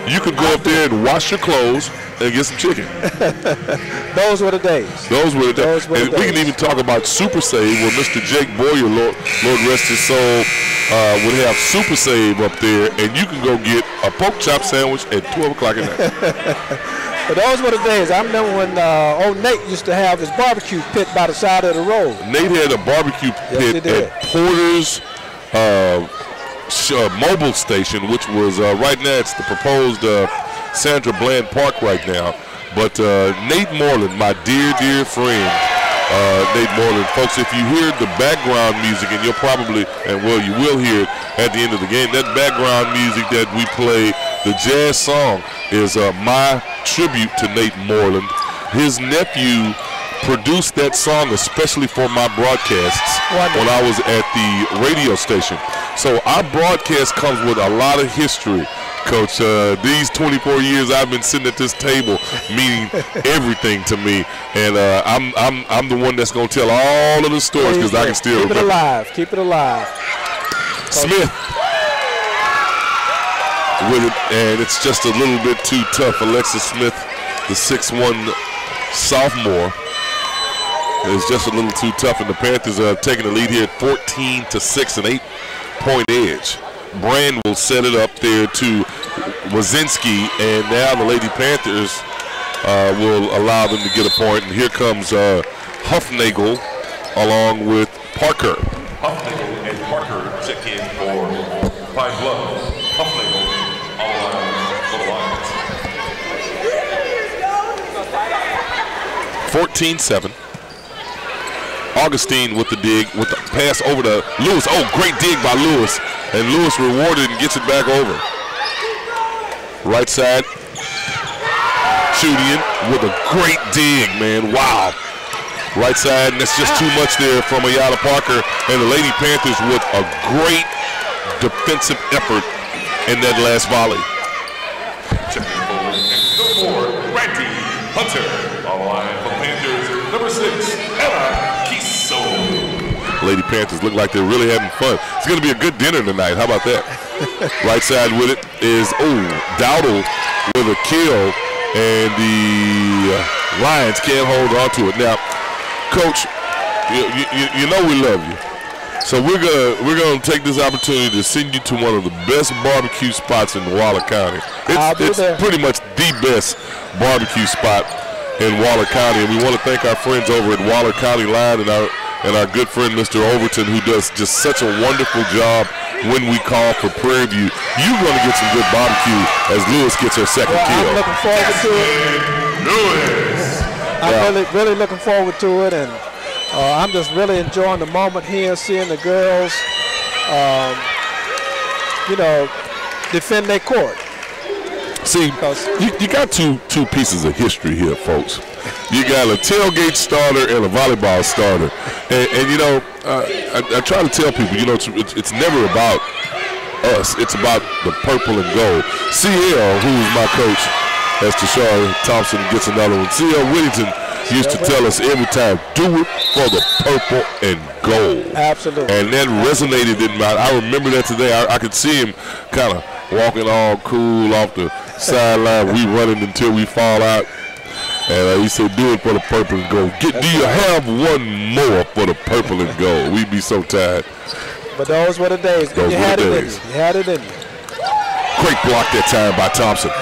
Speaker 3: you could go up there and wash your clothes and get some chicken.
Speaker 4: Those were the days.
Speaker 3: Those were the days.
Speaker 4: Those were the
Speaker 3: And we can
Speaker 4: days.
Speaker 3: even talk about Super Save, where Mister Jake Boyer, Lord, Lord rest his soul, uh, would have Super Save up there, and you can go get a pork chop sandwich at twelve o'clock at night.
Speaker 4: But those were the days. I remember when uh, old Nate used to have his barbecue pit by the side of the road.
Speaker 3: Nate had a barbecue
Speaker 4: Yes, he
Speaker 3: pit
Speaker 4: did.
Speaker 3: at Porter's uh, sh- uh, mobile station, which was uh, right now, it's the proposed uh, Sandra Bland Park right now. But uh, Nate Moreland, my dear, dear friend, uh, Nate Moreland. Folks, if you hear the background music, and you'll probably, and well, you will hear it at the end of the game, that background music that we play, the jazz song, is uh, my tribute to Nate Moreland. His nephew produced that song especially for my broadcasts when I was at the radio station. So our broadcast comes with a lot of history, Coach. Uh, these twenty-four years I've been sitting at this table meaning everything to me, and uh, I'm I'm I'm the one that's gonna tell all of the stories because I can still
Speaker 4: keep it
Speaker 3: remember.
Speaker 4: alive. Keep it alive.
Speaker 3: Smith with it, and it's just a little bit too tough. Alexis Smith, the six one sophomore, is just a little too tough, and the Panthers are taking the lead here at fourteen to six, an eight-point edge. Brand will set it up there to Wazinski, and now the Lady Panthers uh, will allow them to get a point. And here comes uh, Huffnagel along with Parker.
Speaker 1: Huffnagel and Parker check in for Pine Bluff. Huffnagel all around for the Lions.
Speaker 3: fourteen seven. Augustine with the dig, with the pass over to Lewis. Oh, great dig by Lewis. And Lewis rewarded and gets it back over. Right side. Chudian with a great dig, man. Wow. Right side, and that's just too much there from Ayala Parker. And the Lady Panthers with a great defensive effort in that last volley.
Speaker 1: Checking forward and no more, Randy Hunter. On the line for Panthers, number six, Anna Kiso.
Speaker 3: Lady Panthers look like they're really having fun. It's going to be a good dinner tonight. How about that? Right side with it is, oh, Dowdle with a kill, and the uh, Lions can't hold on to it. Now, Coach, you, you, you know we love you. So we're gonna we're gonna take this opportunity to send you to one of the best barbecue spots in Waller County.
Speaker 4: I'll
Speaker 3: It's,
Speaker 4: be
Speaker 3: it's
Speaker 4: there.
Speaker 3: pretty much the best barbecue spot in Waller County, and we want to thank our friends over at Waller County Line and our and our good friend Mister Overton, who does just such a wonderful job when we call for Prairie View. You're going to get some good barbecue as Lewis gets her second
Speaker 4: Well,
Speaker 3: kill.
Speaker 4: I'm looking forward to it.
Speaker 3: Lewis.
Speaker 4: I'm
Speaker 3: Yeah.
Speaker 4: really, really looking forward to it, and uh, I'm just really enjoying the moment here, seeing the girls, um, you know, defend their court.
Speaker 3: See, you, you got two two pieces of history here, folks. You got a tailgate starter and a volleyball starter, and, and you know, uh, I, I try to tell people, you know, it's, it's, it's never about us. It's about the purple and gold. C L, who is my coach, as Tashara Thompson gets another one. C L Whittington used to tell us every time, do it for the purple and gold.
Speaker 4: Absolutely.
Speaker 3: And that resonated in my, I remember that today. I, I could see him kind of walking all cool off the sideline. We running until we fall out. And uh, he said, do it for the purple and gold. Get, do you have one more for the purple and gold? We'd be so tired.
Speaker 4: But those were the days.
Speaker 3: Those
Speaker 4: you
Speaker 3: were
Speaker 4: had
Speaker 3: the
Speaker 4: it in
Speaker 3: days.
Speaker 4: you. You had it in you.
Speaker 3: Great block that time by Thompson.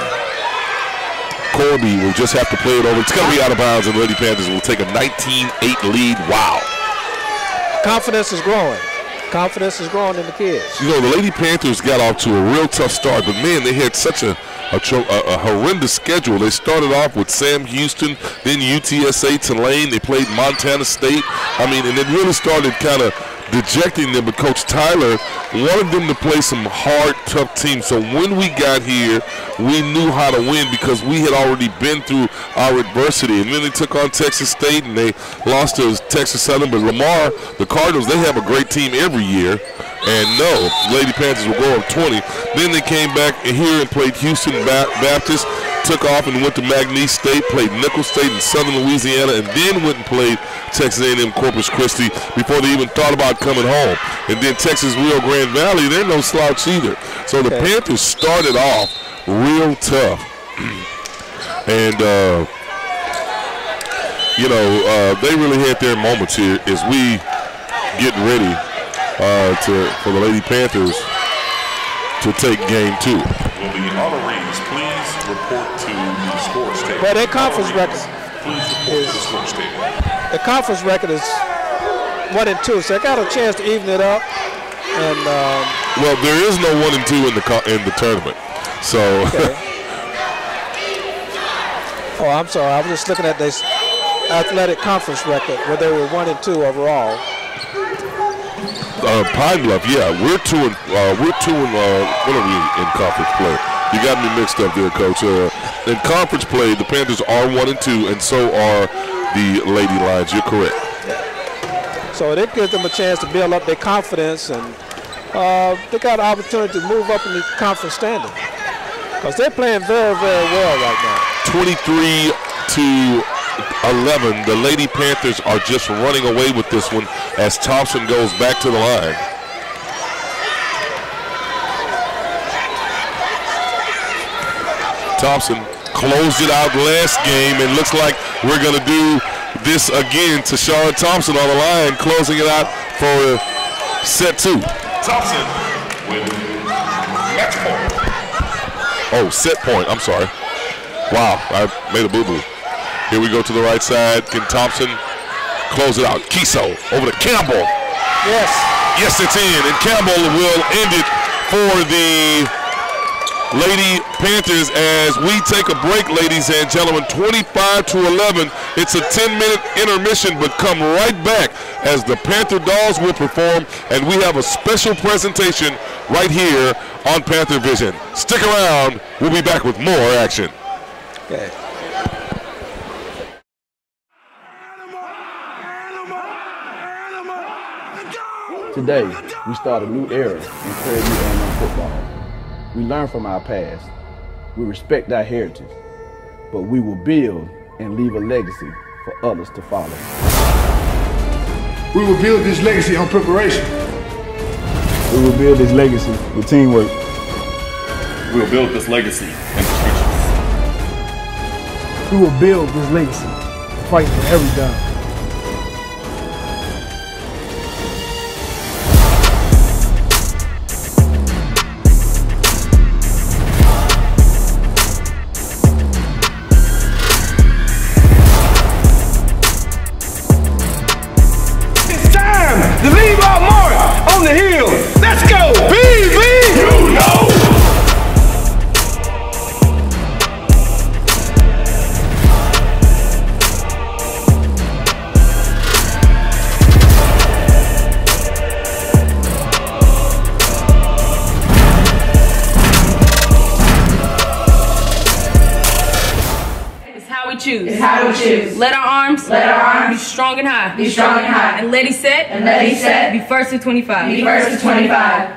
Speaker 3: Corby will just have to play it over. It's going to be out of bounds, and Lady Panthers will take a nineteen eight lead. Wow.
Speaker 4: Confidence is growing. Confidence is growing in the kids.
Speaker 3: You know, the Lady Panthers got off to a real tough start, but man, they had such a a, tro- a, a horrendous schedule. They started off with Sam Houston, then U T S A Tulane. They played Montana State. I mean, and it really started kind of dejecting them, but Coach Tyler wanted them to play some hard, tough teams. So when we got here, we knew how to win because we had already been through our adversity. And then they took on Texas State, and they lost to Texas Southern. But Lamar, the Cardinals, they have a great team every year. And no, Lady Panthers will go up twenty. Then they came back here and played Houston ba- Baptist, took off and went to McNeese State, played Nicholls State in Southern Louisiana, and then went and played Texas A and M Corpus Christi before they even thought about coming home. And then Texas Rio Grande Valley, they're no slouch either. So the
Speaker 4: Okay.
Speaker 3: Panthers started off real tough. And, uh, you know, uh, they really had their moments here as we get ready uh, to for the Lady Panthers to take game two.
Speaker 1: Will the honorees please report to the scores table?
Speaker 4: Well, their conference record
Speaker 1: Please report to the scores table.
Speaker 4: The conference record is one and two, so they got a chance to even it up. And um,
Speaker 3: well, there is no one and two in the co in the tournament, so.
Speaker 4: Okay. Oh, I'm sorry. I was just looking at this athletic conference record where they were one and two overall.
Speaker 3: Uh, Pine Bluff, yeah, we're two and uh, we're two and uh, what are we in conference play? You got me mixed up there, Coach. Uh, in conference play, the Panthers are one and two, and so are the Lady Lions. You're correct.
Speaker 4: So it gives them a chance to build up their confidence, and uh, they got an opportunity to move up in the conference standing because they're playing very, very well right now.
Speaker 3: twenty-three to eleven. The Lady Panthers are just running away with this one as Thompson goes back to the line. Thompson closed it out last game, and looks like we're going to do this again. Tashara Thompson on the line, closing it out for set two.
Speaker 1: Thompson with match point.
Speaker 3: Oh, set point. I'm sorry. Wow, I made a boo-boo. Here we go to the right side. Can Thompson close it out? Kiso over to Campbell.
Speaker 4: Yes.
Speaker 3: Yes, it's in. And Campbell will end it for the Lady Panthers as we take a break, ladies and gentlemen. twenty-five to eleven. It's a ten minute intermission, but come right back as the Panther Dolls will perform, and we have a special presentation right here on Panther Vision. Stick around. We'll be back with more action.
Speaker 4: Okay.
Speaker 14: Today, we start a new era in Prairie View A and M football. We learn from our past, we respect our heritage, but we will build and leave a legacy for others to follow.
Speaker 15: We will build this legacy on preparation.
Speaker 16: We will build this legacy with teamwork.
Speaker 17: We will build this legacy in the trenches.
Speaker 11: We will build this legacy, fighting for every down.
Speaker 15: To leave our mark on the hill. Let's go, B V! You know!
Speaker 5: Choose.
Speaker 6: It's how we choose.
Speaker 5: Let our arms.
Speaker 6: Let our arms.
Speaker 5: Be strong and high.
Speaker 6: Be strong and high.
Speaker 5: And ladies set.
Speaker 6: And ladies set.
Speaker 5: Be first to twenty-five.
Speaker 6: Be first to twenty-five.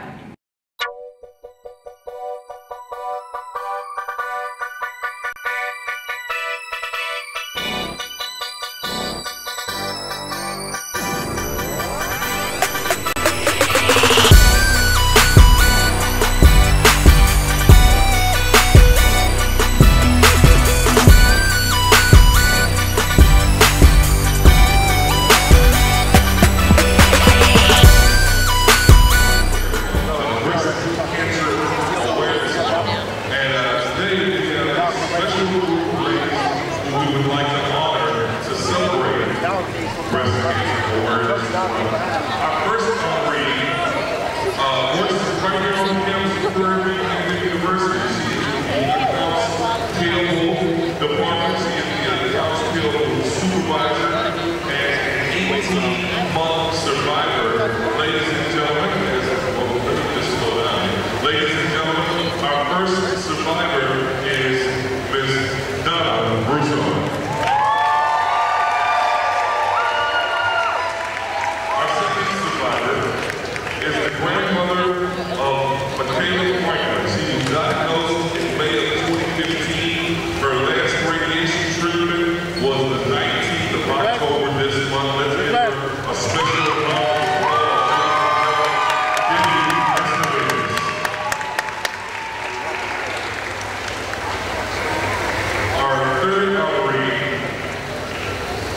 Speaker 1: Her last radiation treatment was the nineteenth of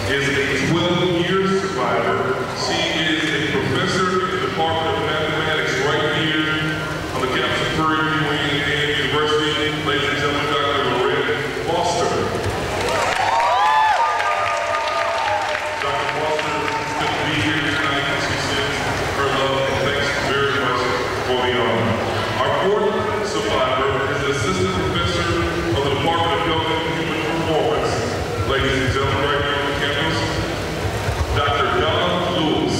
Speaker 1: is a twelve-year survivor. She is a professor in the Department of Mathematics right here on the campus of Prairie View University. Ladies and gentlemen, Doctor Loretta Foster. Doctor Foster couldn't be here tonight, and she sends her love and thanks very much for the honor. Our fourth survivor is an assistant professor of the Department of Health and Human Performance. Ladies and gentlemen, right here on the campus, Doctor Donna Lewis.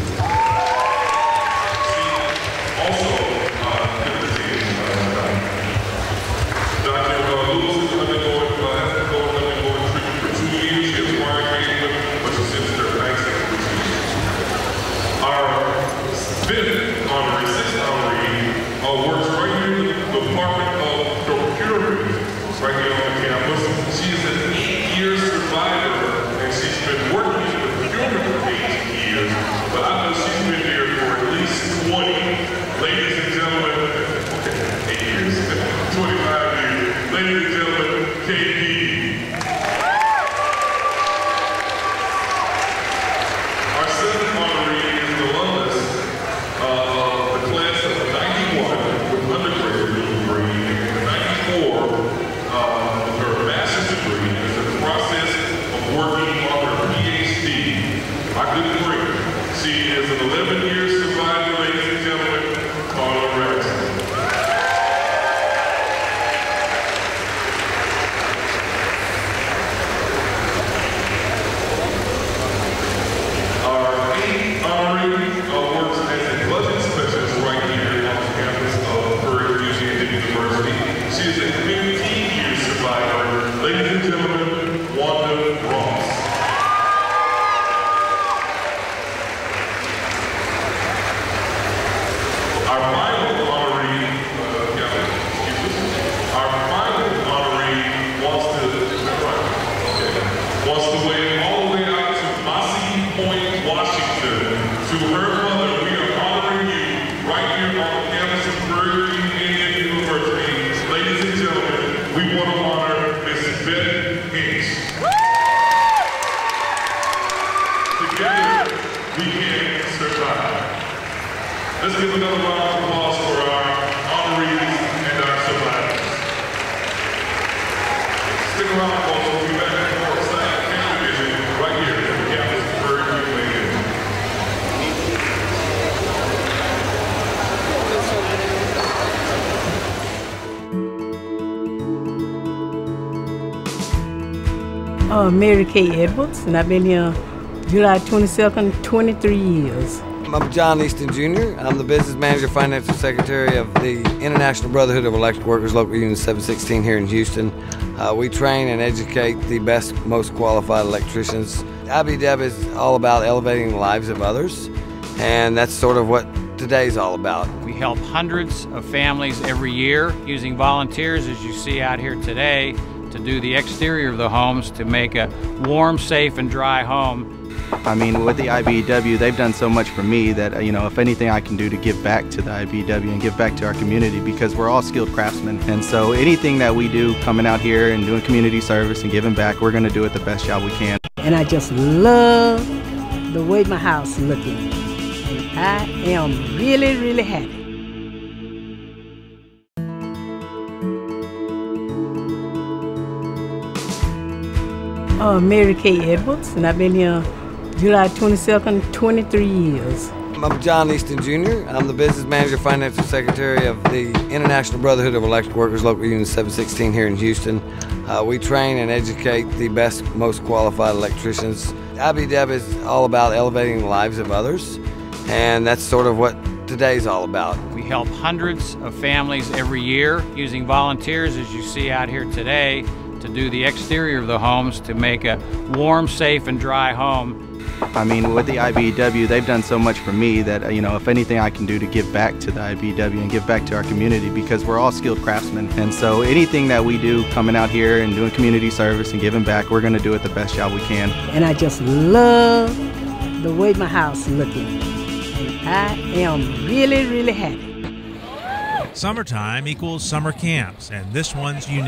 Speaker 1: She also uh, couldn't attend tonight. Doctor Uh, Lewis is undergoing, uh, has been going undergoing treatment for two years. She has acquired treatment, but she sends her thanks and appreciation. Our fifth honoree, sixth honoree, uh, works right here in the Department of Procurement, right here on the campus. She is an eight-year survivor, and she's been working in the procurement for eight years, but I know she's been there for at least twenty. Ladies and gentlemen, okay, eight years, twenty-five years. Ladies and gentlemen, K D. Our seventh honoree is the alumnus uh, of the class of ninety-one with undergraduate degree, and ninety-four uh, with her master's degree, and is in the process of working on her P H D. My good friend, she is an eleven-year survivor, ladies and gentlemen, Carla Braxton. Our eighth honoree uh, works as a budget specialist right here on the campus of Prairie View University. She is a fifteen-year survivor. Ladies and gentlemen, Wanda Ross. Our final honoree, uh, yeah, excuse me. Our final honoree wants to, okay, wants to wave all the way out to Mossy Point, Washington. To her mother, we are honoring you right here on the campus of Prairie View Indian University. Ladies and gentlemen, we want to honor Miss Beth Hinch. Together, we can survive. Let's give another round of applause for our honorees and our survivors. Stick around, folks. We'll be back at more exciting television right here at the campus of Prairie View Indian.
Speaker 18: Uh, Mary Kay Edwards, and I've been here July twenty-second, twenty-three years.
Speaker 19: I'm John Easton Junior I'm the business manager, financial secretary of the International Brotherhood of Electric Workers, Local Union seven sixteen here in Houston. Uh, we train and educate the best, most qualified electricians. I B W is all about elevating the lives of others, and that's sort of what today's all about.
Speaker 20: We help hundreds of families every year using volunteers, as you see out here today, to do the exterior of the homes to make a warm, safe, and dry home.
Speaker 9: I mean, with the I B E W, they've done so much for me that, you know, if anything I can do to give back to the I B E W and give back to our community, because we're all skilled craftsmen. And so anything that we do coming out here and doing community service and giving back, we're going to do it the best job we can.
Speaker 18: And I just love the way my house is looking. And I am really, really happy. Uh, Mary Kay Edwards, and I've been here July twenty-second, twenty-three years.
Speaker 19: I'm John Easton Junior I'm the business manager, financial secretary of the International Brotherhood of Electric Workers, Local Union seven sixteen here in Houston. Uh, we train and educate the best, most qualified electricians. I B W is all about elevating the lives of others, and that's sort of what today's all about.
Speaker 20: We help hundreds of families every year using volunteers, as you see out here today, to do the exterior of the homes to make a warm, safe, and dry home.
Speaker 9: I mean, with the I B E W, they've done so much for me that, you know, if anything I can do to give back to the I B E W and give back to our community, because we're all skilled craftsmen. And so anything that we do coming out here and doing community service and giving back, we're going to do it the best job we can.
Speaker 18: And I just love the way my house is looking. And I am really, really happy.
Speaker 21: Summertime equals summer camps, and this one's unique.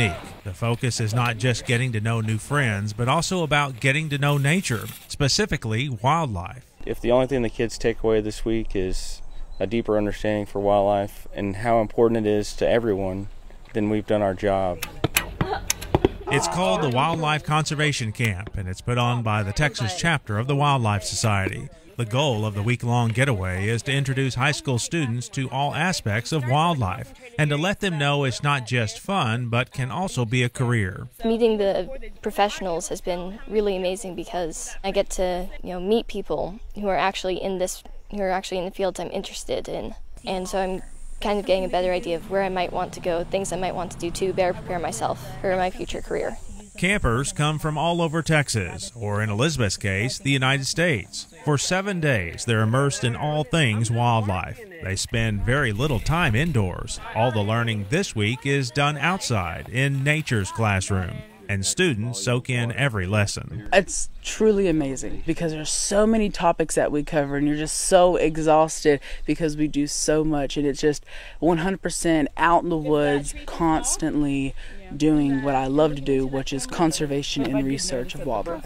Speaker 21: The focus is not just getting to know new friends, but also about getting to know nature, specifically wildlife.
Speaker 22: If the only thing the kids take away this week is a deeper understanding for wildlife and how important it is to everyone, then we've done our job.
Speaker 21: It's called the Wildlife Conservation Camp, and it's put on by the Texas chapter of the Wildlife Society. The goal of the week-long getaway is to introduce high school students to all aspects of wildlife and to let them know it's not just fun, but can also be a career.
Speaker 23: Meeting the professionals has been really amazing because I get to, you know, meet people who are actually in this, who are actually in the fields I'm interested in, and so I'm kind of getting a better idea of where I might want to go, things I might want to do to better prepare myself for my future career.
Speaker 21: Campers come from all over Texas, or in Elizabeth's case, the United States. For seven days, they're immersed in all things wildlife. They spend very little time indoors. All the learning this week is done outside, in nature's classroom, and students soak in every lesson.
Speaker 24: It's truly amazing because there's so many topics that we cover, and you're just so exhausted because we do so much, and it's just one hundred percent out in the woods, constantly doing what I love to do, which is conservation and research of wildlife.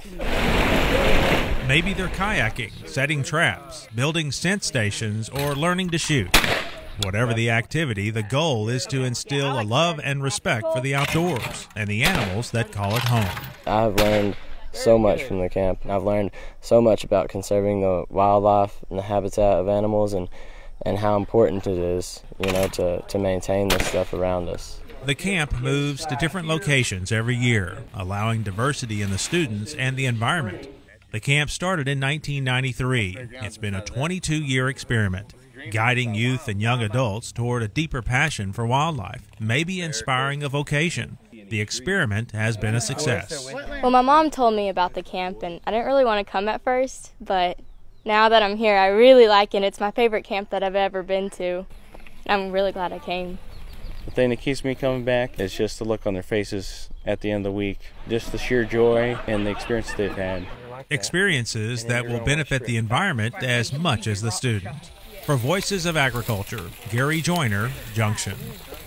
Speaker 21: Maybe they're kayaking, setting traps, building scent stations, or learning to shoot. Whatever the activity, the goal is to instill a love and respect for the outdoors and the animals that call it home.
Speaker 25: I've learned so much from the camp. I've learned so much about conserving the wildlife and the habitat of animals, and, and how important it is, you know, to, to maintain this stuff around us.
Speaker 21: The camp moves to different locations every year, allowing diversity in the students and the environment. The camp started in nineteen ninety-three. It's been a twenty-two year experiment, guiding youth and young adults toward a deeper passion for wildlife, maybe inspiring a vocation. The experiment has been a success.
Speaker 23: Well, my mom told me about the camp, and I didn't really want to come at first, but now that I'm here, I really like it. It's my favorite camp that I've ever been to. I'm really glad I came.
Speaker 22: The thing that keeps me coming back is just the look on their faces at the end of the week, just the sheer joy and the experience they've had.
Speaker 21: Experiences that will benefit the environment as much as the student. For Voices of Agriculture, Gary Joyner, Junction.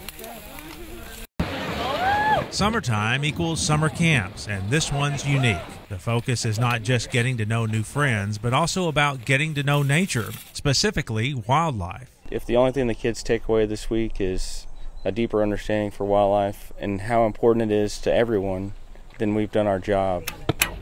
Speaker 21: Summertime equals summer camps, and this one's unique. The focus is not just getting to know new friends, but also about getting to know nature, specifically wildlife.
Speaker 22: If the only thing the kids take away this week is a deeper understanding for wildlife and how important it is to everyone, then we've done our job.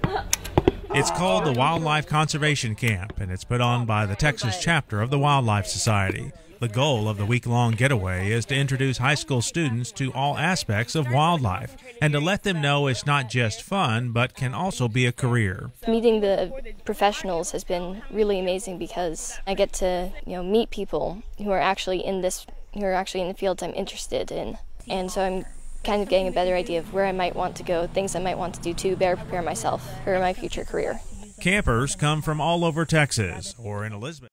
Speaker 21: It's called the Wildlife Conservation Camp, and it's put on by the Texas chapter of the Wildlife Society. The goal of the week-long getaway is to introduce high school students to all aspects of wildlife and to let them know it's not just fun, but can also be a career.
Speaker 23: Meeting the professionals has been really amazing because I get to, you know, meet people who are actually in this, who are actually in the fields I'm interested in, and so I'm kind of getting a better idea of where I might want to go, things I might want to do to better prepare myself for my future career.
Speaker 21: Campers come from all over Texas, or in Elizabeth.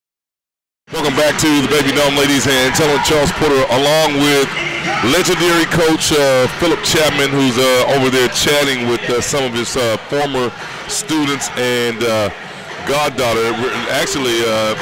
Speaker 3: Welcome back to the Baby Dome, ladies and gentlemen. Charles Porter, along with legendary coach uh, Philip Chapman, who's uh, over there chatting with uh, some of his uh, former students and uh, goddaughter. Actually, uh,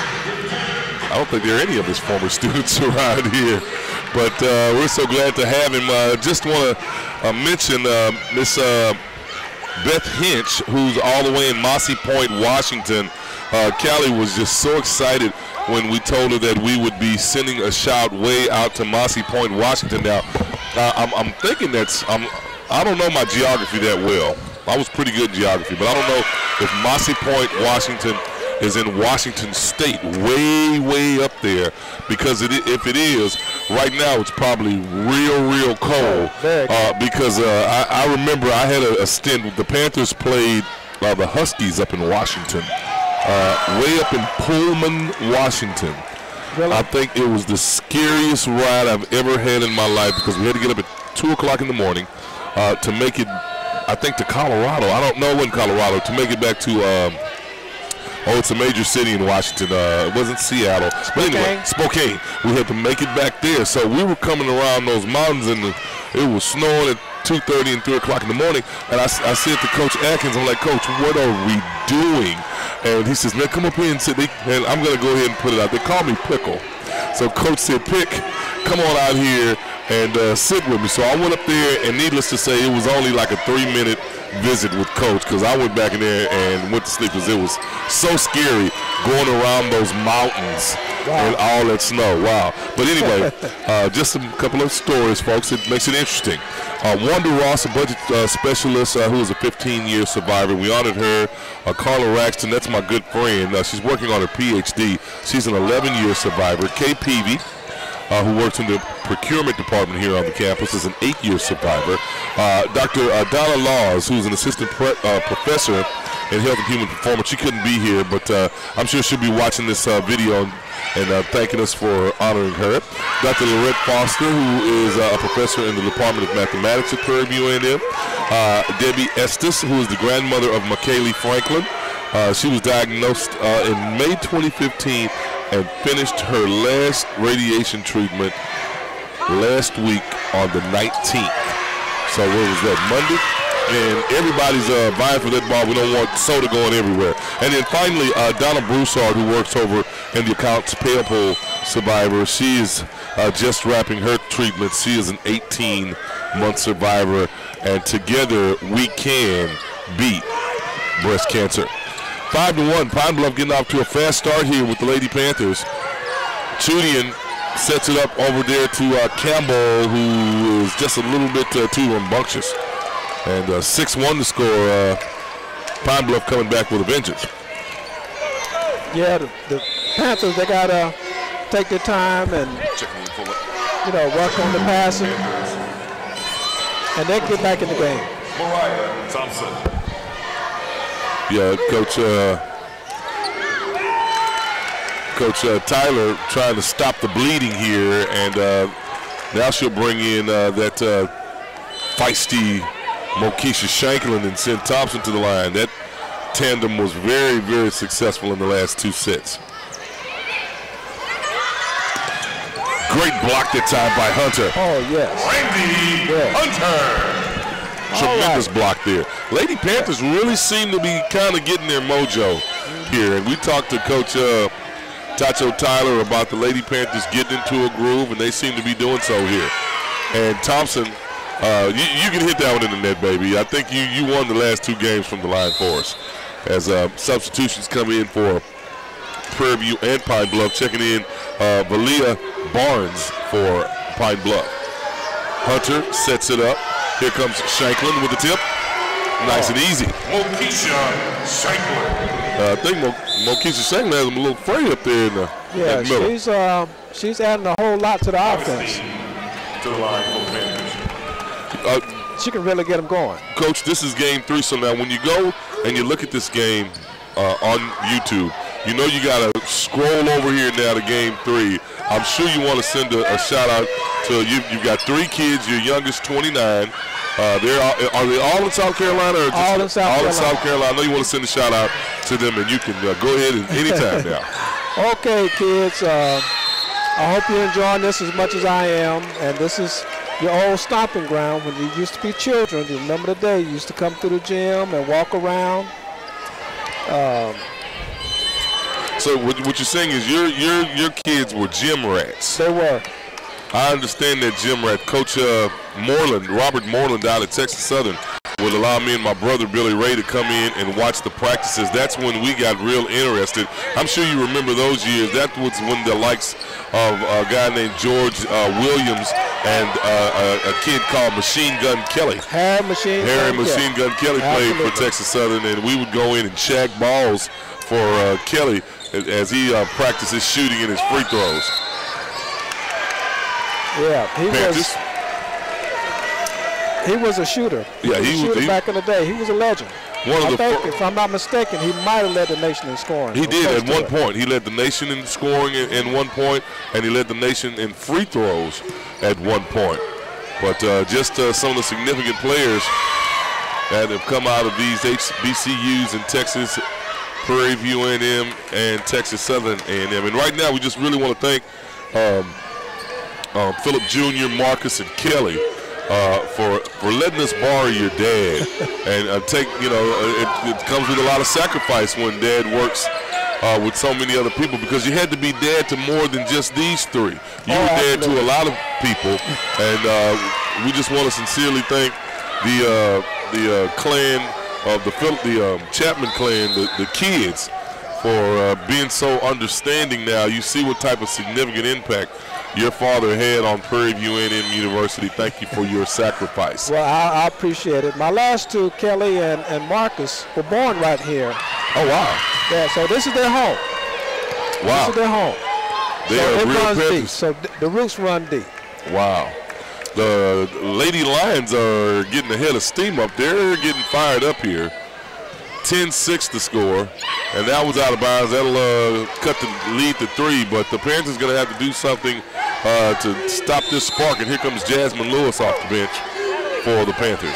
Speaker 3: I don't think there are any of his former students around here, but uh, we're so glad to have him. Uh, just want to uh, mention uh, Miss uh, Beth Hinch, who's all the way in Mossy Point, Washington. Uh, Callie was just so excited when we told her that we would be sending a shout way out to Mossy Point, Washington. Now, uh, I'm, I'm thinking that's, I'm, I don't know my geography that well. I was pretty good in geography, but I don't know if Mossy Point, Washington is in Washington State, way, way up there, because it, if it is, right now it's probably real, real cold, uh, because uh, I, I remember I had a, a stint, the Panthers played uh, the Huskies up in Washington, uh, way up in Pullman, Washington. Really? I think it was the scariest ride I've ever had in my life because we had to get up at two o'clock in the morning uh, to make it, I think, to Colorado. I don't know when Colorado, to make it back to, um, oh, it's a major city in Washington. Uh, it wasn't Seattle. But anyway, Spokane. We had to make it back there. So we were coming around those mountains, and the, it was snowing at two thirty and three o'clock in the morning. And I, I said to Coach Atkins, I'm like, Coach, what are we doing? And he says, man, come up here and sit. They, and I'm going to go ahead and put it out. They call me Pickle. So Coach said, Pick, come on out here and uh, sit with me. So I went up there, and needless to say, it was only like a three-minute visit with Coach, because I went back in there and went to sleep because it was so scary going around those mountains wow. and all that snow. Wow. But anyway, uh, just a couple of stories, folks. It makes it interesting. Uh, Wanda Ross, a budget uh, specialist uh, who is a fifteen-year survivor. We honored her. Uh, Carla Raxton, that's my good friend. Uh, she's working on her P H D. She's an eleven-year survivor. Kay Peavy, Uh, who works in the procurement department here on the campus, is an eight-year survivor. Uh, Doctor Uh, Donna Laws, who's an assistant pre uh, professor in health and human performance. She couldn't be here, but uh, I'm sure she'll be watching this uh, video and, and uh, thanking us for honoring her. Doctor Lorette Foster, who is uh, a professor in the Department of Mathematics at Prairie View A and M. Uh, Debbie Estes, who is the grandmother of McKaylee Franklin. Uh, she was diagnosed uh, in May twenty fifteen and finished her last radiation treatment last week on the nineteenth. So what was that, Monday? And everybody's uh, vying for that ball. We don't want soda going everywhere. And then finally, uh, Donna Broussard, who works over in the accounts payable survivor, she is uh, just wrapping her treatment. She is an eighteen-month survivor, and together we can beat breast cancer. Five to one, Pine Bluff getting off to a fast start here with the Lady Panthers. Chudian sets it up over there to uh, Campbell, who is just a little bit uh, too rambunctious. And uh, six one to score. Uh, Pine Bluff coming back with a vengeance.
Speaker 4: Yeah, the, the Panthers, they got to take their time and, you know, work on the passing. And then get back in the game.
Speaker 1: Mariah Thompson.
Speaker 3: Yeah, Coach uh, Coach uh, Tyler trying to stop the bleeding here, and uh, now she'll bring in uh, that uh, feisty Mokisha Shanklin and send Thompson to the line. That tandem was very, very successful in the last two sets. Great block that time by Hunter.
Speaker 4: Oh, yes.
Speaker 3: Randy
Speaker 4: yes.
Speaker 3: Hunter. Tremendous right. block there. Lady Panthers really seem to be kind of getting their mojo here. And we talked to Coach uh, Tacho Tyler about the Lady Panthers getting into a groove, and they seem to be doing so here. And Thompson, uh, you, you can hit that one in the net, baby. I think you, you won the last two games from the line for us. As uh, substitutions come in for Prairie View and Pine Bluff, checking in uh, Valia Barnes for Pine Bluff. Hunter sets it up. Here comes Shanklin with the tip. Nice oh. and easy.
Speaker 1: Mokisha Shanklin.
Speaker 3: Uh, I think Mo Mokisha Shanklin has him a little afraid up there in the,
Speaker 4: yeah,
Speaker 3: in the middle.
Speaker 4: she's, uh, she's adding a whole lot to the offense.
Speaker 1: To the line for Panthers.
Speaker 3: Uh,
Speaker 4: she can really get them going.
Speaker 3: Coach, this is game three, so now when you go and you look at this game uh, on YouTube, you know you got to scroll over here now to game three. I'm sure you want to send a, a shout out to you. You've got three kids. Your youngest, twenty-nine. Uh, they're all, are they all in South Carolina? Or just
Speaker 4: all in South
Speaker 3: all
Speaker 4: Carolina.
Speaker 3: in South Carolina. I know you want to send a shout out to them, and you can uh, go ahead and anytime now.
Speaker 4: Okay, kids. Uh, I hope you're enjoying this as much as I am. And this is your old stomping ground when you used to be children. You remember the day you used to come through the gym and walk around. Um,
Speaker 3: So what, what you're saying is your your your kids were gym rats.
Speaker 4: They were.
Speaker 3: I understand that gym rat. Coach uh, Moreland, Robert Moreland down at Texas Southern, would allow me and my brother Billy Ray to come in and watch the practices. That's when we got real interested. I'm sure you remember those years. That was when the likes of a guy named George uh, Williams and uh, a, a kid called Machine Gun Kelly.
Speaker 4: Harry Machine
Speaker 3: Harry
Speaker 4: Gun
Speaker 3: Machine Gun Kelly played
Speaker 4: Absolutely.
Speaker 3: for Texas Southern, and we would go in and shag balls for uh, Kelly as he uh, practices shooting in his free throws.
Speaker 4: Yeah, he
Speaker 3: Panthers.
Speaker 4: was. He was a shooter.
Speaker 3: Yeah,
Speaker 4: he was
Speaker 3: he
Speaker 4: a
Speaker 3: was-
Speaker 4: shooter
Speaker 3: he-
Speaker 4: back in the day. He was a legend.
Speaker 3: One of
Speaker 4: I
Speaker 3: the
Speaker 4: think,
Speaker 3: fir-
Speaker 4: if I'm not mistaken, he might have led the nation in scoring.
Speaker 3: He
Speaker 4: or
Speaker 3: did
Speaker 4: close
Speaker 3: at
Speaker 4: to
Speaker 3: one
Speaker 4: it.
Speaker 3: point. He led the nation in scoring at, at one point, and he led the nation in free throws at one point. But uh, just uh, some of the significant players that have come out of these H B C Us in Texas, Prairie View A and M, and Texas Southern A and M. And right now, we just really want to thank um, uh, Philip Junior, Marcus, and Kelly uh, for for letting us borrow your dad. And uh, take, you know, it, it comes with a lot of sacrifice when dad works uh, with so many other people, because you had to be dad to more than just these three. You
Speaker 4: oh,
Speaker 3: were dad
Speaker 4: absolutely.
Speaker 3: to a lot of people, and uh, we just want to sincerely thank the uh, the uh, clan of the Phil the um, Chapman clan, the, the kids, for uh, being so understanding now. You see what type of significant impact your father had on Prairie View A and M University. Thank you for your sacrifice.
Speaker 4: Well, I, I appreciate it. My last two, Kelly and, and Marcus, were born right here.
Speaker 3: Oh, wow.
Speaker 4: Yeah, so this is their home.
Speaker 3: Wow.
Speaker 4: This is their home.
Speaker 3: They
Speaker 4: so
Speaker 3: are
Speaker 4: it
Speaker 3: real
Speaker 4: runs
Speaker 3: Panthers.
Speaker 4: deep. So th the roots run deep.
Speaker 3: Wow. The Lady Lions are getting a head of steam up. They're getting fired up here. ten six to score, and that was out of bounds. That'll uh, cut the lead to three, but the Panthers going to have to do something uh, to stop this spark, and here comes Jasmine Lewis off the bench for the Panthers.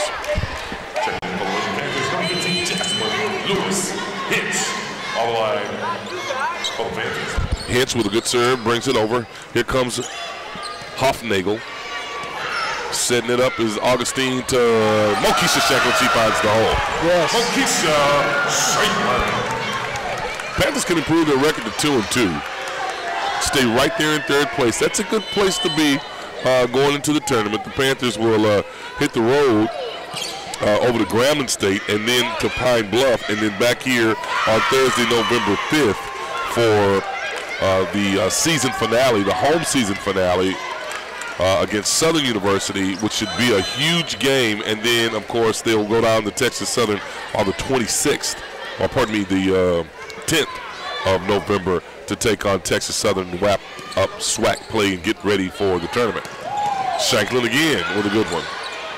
Speaker 1: Jasmine Lewis hits all the line for the Panthers.
Speaker 3: Hitch with a good serve, brings it over. Here comes Hofnagel. Setting it up is Augustine to Mokisha Shanklin. She finds the hole.
Speaker 4: Yes.
Speaker 1: Mokisha Shanklin.
Speaker 3: Panthers can improve their record to two and two. Stay right there in third place. That's a good place to be uh, going into the tournament. The Panthers will uh, hit the road uh, over to Grambling State and then to Pine Bluff, and then back here on Thursday, November fifth for uh, the uh, season finale, the home season finale. Uh, against Southern University, which should be a huge game, and then, of course, they'll go down to Texas Southern on the twenty-sixth, or pardon me, the uh, tenth of November to take on Texas Southern and wrap up SWAC play and get ready for the tournament. Shanklin again with a good one.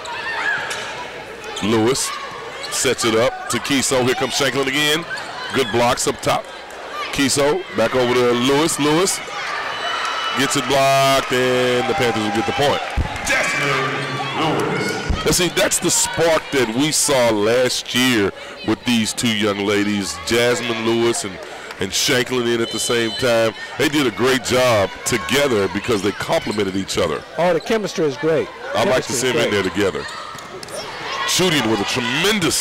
Speaker 3: Lewis sets it up to Kiso. Here comes Shanklin again. Good blocks up top. Kiso back over to Lewis. Lewis gets it blocked, and the Panthers will get the point.
Speaker 1: Jasmine Lewis.
Speaker 3: Now see, that's the spark that we saw last year with these two young ladies, Jasmine Lewis and, and Shanklin in at the same time. They did a great job together because they complemented each other.
Speaker 4: Oh, the chemistry is great.
Speaker 3: I'd like to
Speaker 4: Chemistry
Speaker 3: see
Speaker 4: is
Speaker 3: them in
Speaker 4: great.
Speaker 3: there together. Shooting with a tremendous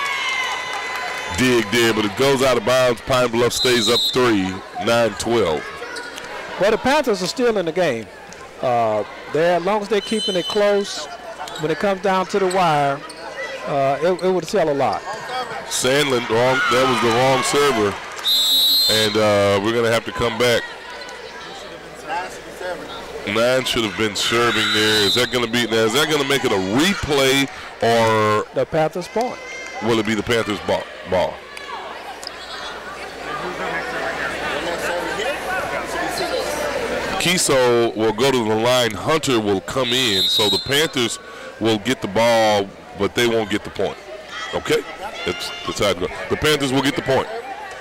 Speaker 3: dig there, but it goes out of bounds. Pine Bluff stays up three, nine twelve.
Speaker 4: Well, the Panthers are still in the game. Uh, they're, as long as they're keeping it close, when it comes down to the wire, uh, it, it would tell a lot.
Speaker 3: Sandlin, wrong, that was the wrong server, and uh, we're going to have to come back. Nine should have been serving there. Is that going to be, now, is that going to make it a replay, or
Speaker 4: the Panthers' point?
Speaker 3: Will it be the Panthers' ball? ball? Kiso will go to the line. Hunter will come in, so the Panthers will get the ball, but they won't get the point. Okay? That's, that's how it goes. The Panthers will get the point.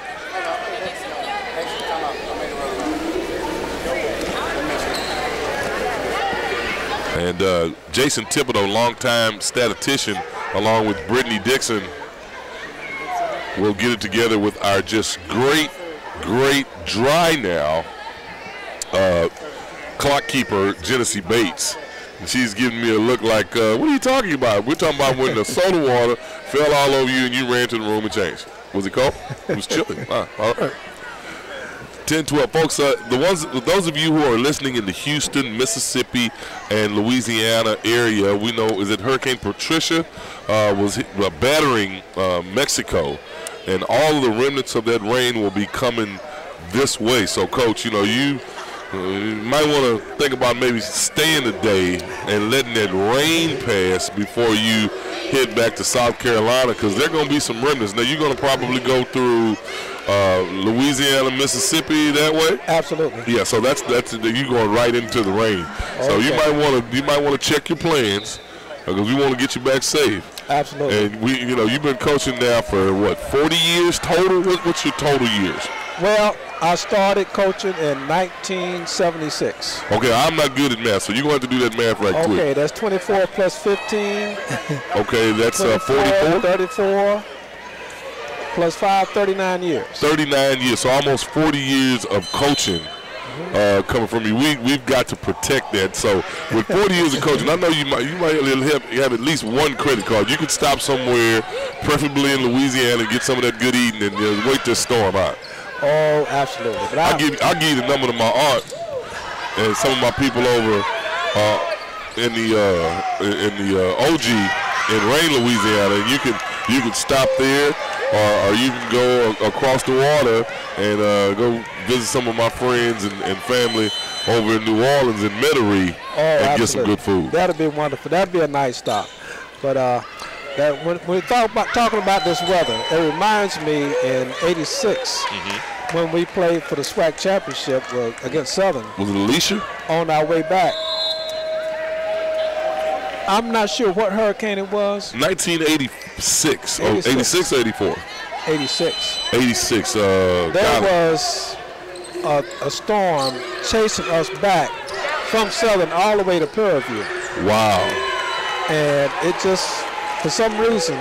Speaker 3: And uh, Jason Thibodeau, longtime statistician, along with Brittany Dixon, will get it together with our just great, great dry now uh, clock keeper, Genesee Bates. And she's giving me a look like, uh, what are you talking about? We're talking about when the soda water fell all over you and you ran to the room and changed. Was it cold? It was chilly. Ah, all right. ten twelve, folks. Uh, the ones, those of you who are listening in the Houston, Mississippi, and Louisiana area, we know is that Hurricane Patricia uh, was hit, uh, battering uh, Mexico, and all of the remnants of that rain will be coming this way. So, Coach, you know you, uh, you might want to think about maybe staying a day and letting that rain pass before you head back to South Carolina, because there are going to be some remnants. Now, you're going to probably go through Uh, Louisiana, Mississippi, that way.
Speaker 4: Absolutely.
Speaker 3: Yeah, so that's that's you going right into the rain. Okay. So you might want to you might want to check your plans, because we want to get you back safe.
Speaker 4: Absolutely.
Speaker 3: And we, you know, you've been coaching now for what, forty years total? What, what's your total years?
Speaker 4: Well, I started coaching in nineteen seventy-six.
Speaker 3: Okay, I'm not good at math, so you're going to have to do that math right
Speaker 4: okay,
Speaker 3: quick.
Speaker 4: Okay, that's twenty-four plus fifteen.
Speaker 3: Okay, that's uh, forty-four.
Speaker 4: thirty-four. Plus five, thirty-nine years.
Speaker 3: thirty-nine years, so almost forty years of coaching uh, coming from you. We, we've got to protect that. So with forty years of coaching, I know you might you might have, have at least one credit card. You could stop somewhere, preferably in Louisiana, and get some of that good eating and uh, wait this storm out.
Speaker 4: Oh, absolutely. But
Speaker 3: I'll give I'll give you the number to my aunt and some of my people over uh, in the uh, in the uh, O G in Rain, Louisiana. And you can you can stop there, or, or you can go across the water and uh, go visit some of my friends and, and family over in New Orleans and Metairie
Speaker 4: oh,
Speaker 3: and
Speaker 4: absolutely.
Speaker 3: get some good food.
Speaker 4: That'd be wonderful. That'd be a nice stop. But uh, that when, when we talk about talking about this weather, it reminds me in eighty-six
Speaker 3: mm-hmm.
Speaker 4: when we played for the SWAC championship uh, against Southern.
Speaker 3: Was it Alicia?
Speaker 4: On our way back. I'm not sure what hurricane it was.
Speaker 3: nineteen eighty-six.
Speaker 4: eighty-six.
Speaker 3: Oh, eighty-six or eighty-four?
Speaker 4: eighty-six.
Speaker 3: eighty-six. Uh,
Speaker 4: there was a, a storm chasing us back from Southern all the way to Prairie View.
Speaker 3: Wow.
Speaker 4: And it just, for some reason,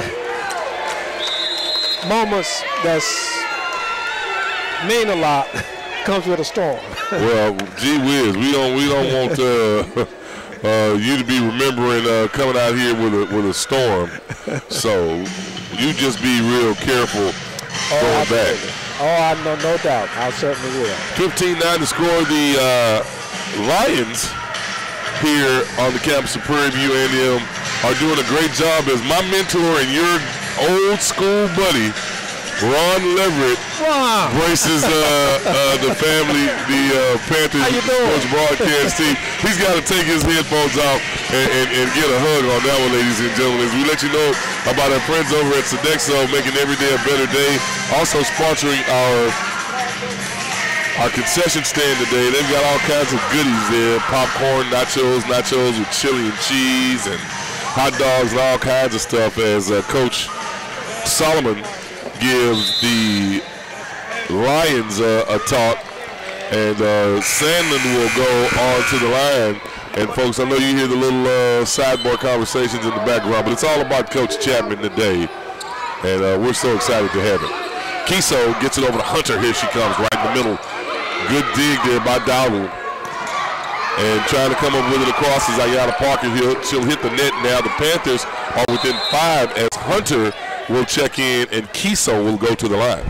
Speaker 4: moments that's mean a lot comes with a storm.
Speaker 3: Well, gee whiz, we don't we don't want uh, uh, you to be remembering uh, coming out here with a with a storm. So you just be real careful
Speaker 4: oh,
Speaker 3: going back.
Speaker 4: Oh, I know, no doubt. I certainly will.
Speaker 3: fifteen nine to score. The uh, Lions here on the campus of Prairie View A and M are doing a great job as my mentor and your old school buddy, Ron Leverett,
Speaker 4: wow.
Speaker 3: braces uh, uh, the family, the uh, Panthers Sports Broadcast team. He's got to take his headphones off and, and, and get a hug on that one, ladies and gentlemen. As we let you know about our friends over at Sodexo, making every day a better day. Also sponsoring our our concession stand today. They've got all kinds of goodies there: popcorn, nachos, nachos with chili and cheese, and hot dogs and all kinds of stuff. As uh, Coach Solomon gives the Lions uh, a talk, and uh, Sandlin will go on to the line. And folks, I know you hear the little uh, sidebar conversations in the background, but it's all about Coach Chapman today, and uh, we're so excited to have him. Kiso gets it over to Hunter. Here she comes, right in the middle. Good dig there by Dowdle. And trying to come up with it across is Ayala Parker. He'll, she'll hit the net now. The Panthers are within five as Hunter will check in and Kiso will go to the line.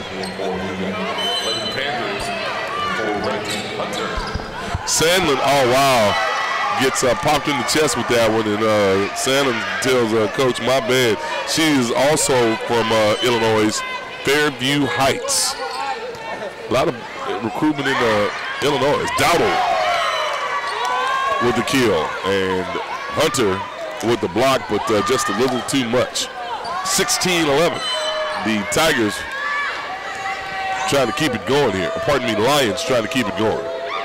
Speaker 3: Sandlin, oh wow, gets uh, popped in the chest with that one, and uh, Sandlin tells uh, Coach, my bad. She is also from uh, Illinois, Fairview Heights. A lot of recruitment in uh, Illinois. Dowdle with the kill, and Hunter with the block, but uh, just a little too much. sixteen eleven. The Tigers trying to keep it going here. Pardon me, the Lions trying to keep it going.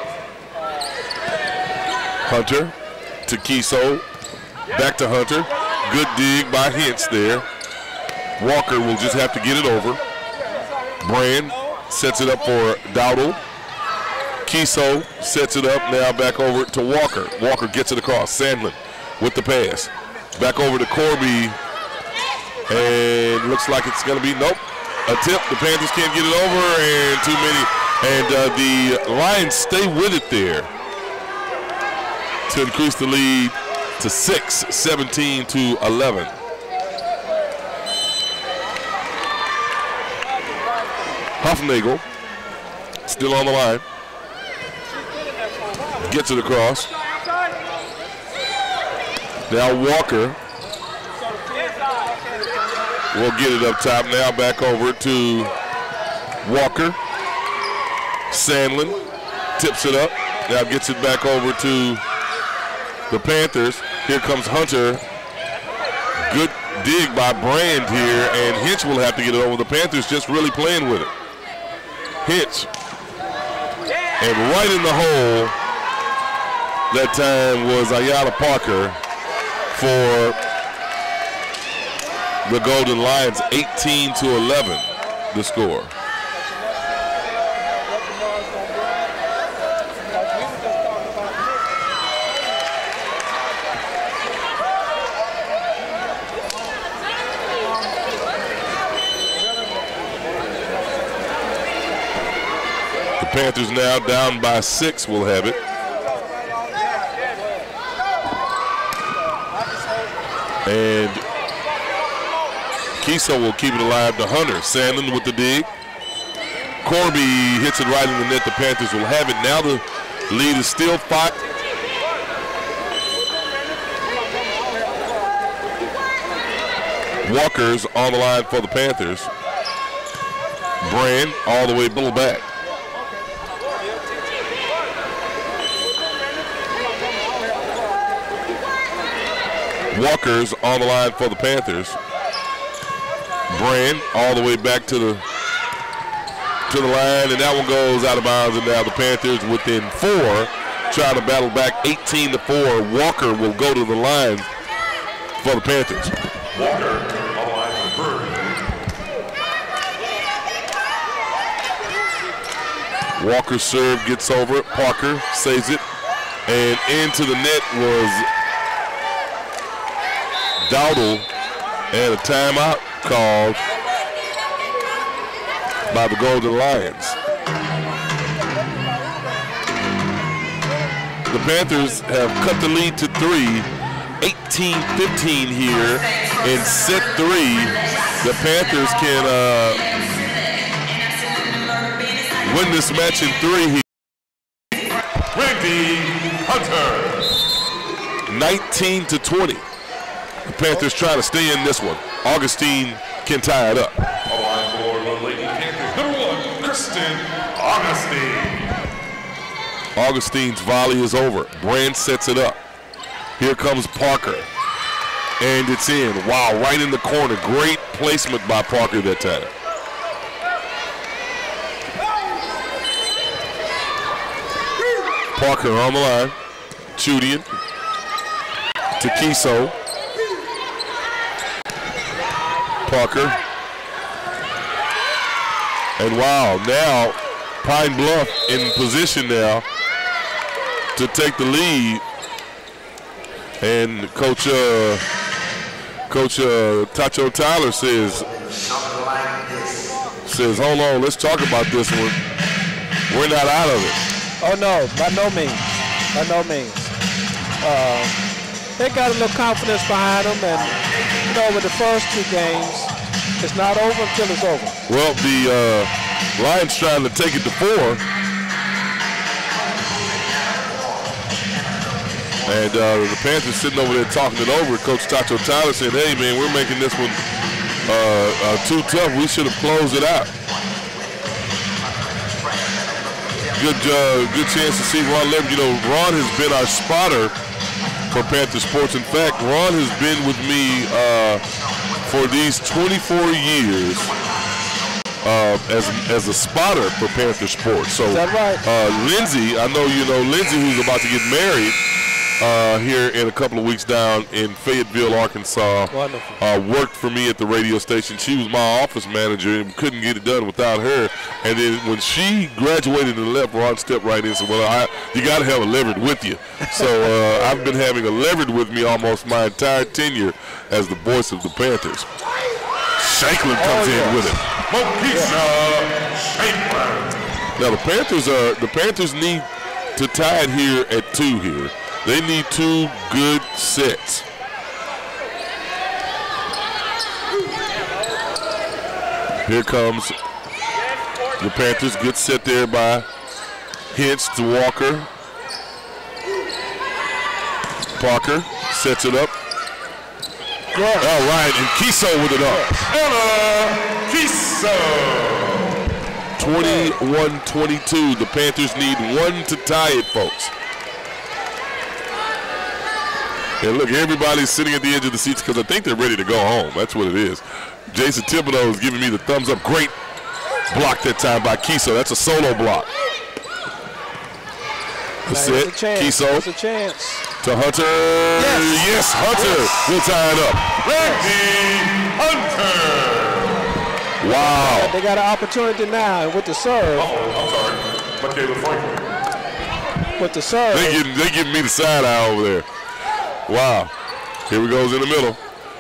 Speaker 3: Hunter to Kiso. Back to Hunter. Good dig by Hintz there. Walker will just have to get it over. Brand sets it up for Dowdle. Kiso sets it up now back over to Walker. Walker gets it across. Sandlin with the pass. Back over to Corby. And looks like it's going to be, nope, a tip. The Panthers can't get it over, and too many. And uh, the Lions stay with it there to increase the lead to six, seventeen to eleven. Huffnagel still on the line. Gets it across. Now Walker will get it up top. Now back over to Walker. Sandlin tips it up. Now gets it back over to the Panthers. Here comes Hunter. Good dig by Brand here, and Hitch will have to get it over. The Panthers just really playing with it. Hitch. And right in the hole that time was Ayala Parker for the Golden Lions. Eighteen to eleven, the score. The Panthers now down by six will have it. And Kiso will keep it alive to Hunter. Sandlin with the dig. Corby hits it right in the net. The Panthers will have it. Now the lead is still five. Walker's on the line for the Panthers. Brand all the way middle back. Walker's on the line for the Panthers. Brand all the way back to the to the line, and that one goes out of bounds, and now the Panthers within four, trying to battle back eighteen to four. Walker will go to the line for the Panthers.
Speaker 1: Walker on the line for Bird.
Speaker 3: Walker's serve gets over it. Parker saves it, and into the net was Dowdle, and a timeout called by the Golden Lions. The Panthers have cut the lead to three, eighteen fifteen here in set three. The Panthers can uh, win this match in three here.
Speaker 1: Randy Hunter.
Speaker 3: nineteen to twenty. The Panthers trying to stay in this one. Augustine can tie it up.
Speaker 1: On the line for the Lady Panthers, number one, Kristen Augustine.
Speaker 3: Augustine's volley is over. Brand sets it up. Here comes Parker. And it's in. Wow, right in the corner. Great placement by Parker that time. Parker on the line. Chudian to Kiso. Parker. And wow, now Pine Bluff in position now to take the lead. And Coach uh, Coach uh, Tacho Tyler says, says, hold on, let's talk about this one. We're not out of it.
Speaker 4: Oh no, by no means, by no means. Uh, they got a little confidence behind them, and you know, with the first two games, it's not over until it's over.
Speaker 3: Well, the uh, Lions trying to take it to four. And uh, the Panthers sitting over there talking it over. Coach Tacho Tyler said, hey, man, we're making this one uh, uh, too tough. We should have closed it out. Good uh, good chance to see Ron Leverett. You know, Ron has been our spotter for Panther Sports. In fact, Ron has been with me uh, for these twenty-four years uh, as, as a spotter for Panther Sports. So,
Speaker 4: is that right?
Speaker 3: uh, Lindsay, I know you know Lindsay, who's about to get married uh, here in a couple of weeks down in Fayetteville, Arkansas.
Speaker 4: Wonderful.
Speaker 3: Uh, worked for me at the radio station. She was my office manager and couldn't get it done without her. And then when she graduated and left, Ron stepped right in and said, well, I, you got to have a Leverett with you. So uh, I've been having a Leverett with me almost my entire tenure as the voice of the Panthers. Shanklin comes
Speaker 1: oh, yeah.
Speaker 3: in with it.
Speaker 1: Mokisa Shanklin.
Speaker 3: Now the Panthers are the Panthers need to tie it here at two here. They need two good sets. Here comes the Panthers. Good set there by Hintz to Walker. Parker sets it up.
Speaker 4: Yeah.
Speaker 3: All right, and Kiso with it up.
Speaker 1: Ella Kiso.
Speaker 3: twenty-one twenty-two. The Panthers need one to tie it, folks. And look, everybody's sitting at the edge of the seats because I think they're ready to go home. That's what it is. Jason Thibodeau is giving me the thumbs up. Great block that time by Kiso. That's a solo block. The set, Kiso
Speaker 4: There's a chance.
Speaker 3: to Hunter.
Speaker 4: Yes,
Speaker 3: yes Hunter
Speaker 4: yes.
Speaker 3: will tie it up.
Speaker 1: Randy Hunter.
Speaker 3: Wow.
Speaker 4: They got an opportunity now with the serve.
Speaker 1: Oh, I'm sorry. Michaela Franklin.
Speaker 4: With the serve.
Speaker 3: They give, they give me the side eye over there. Wow. Here we goes in the middle.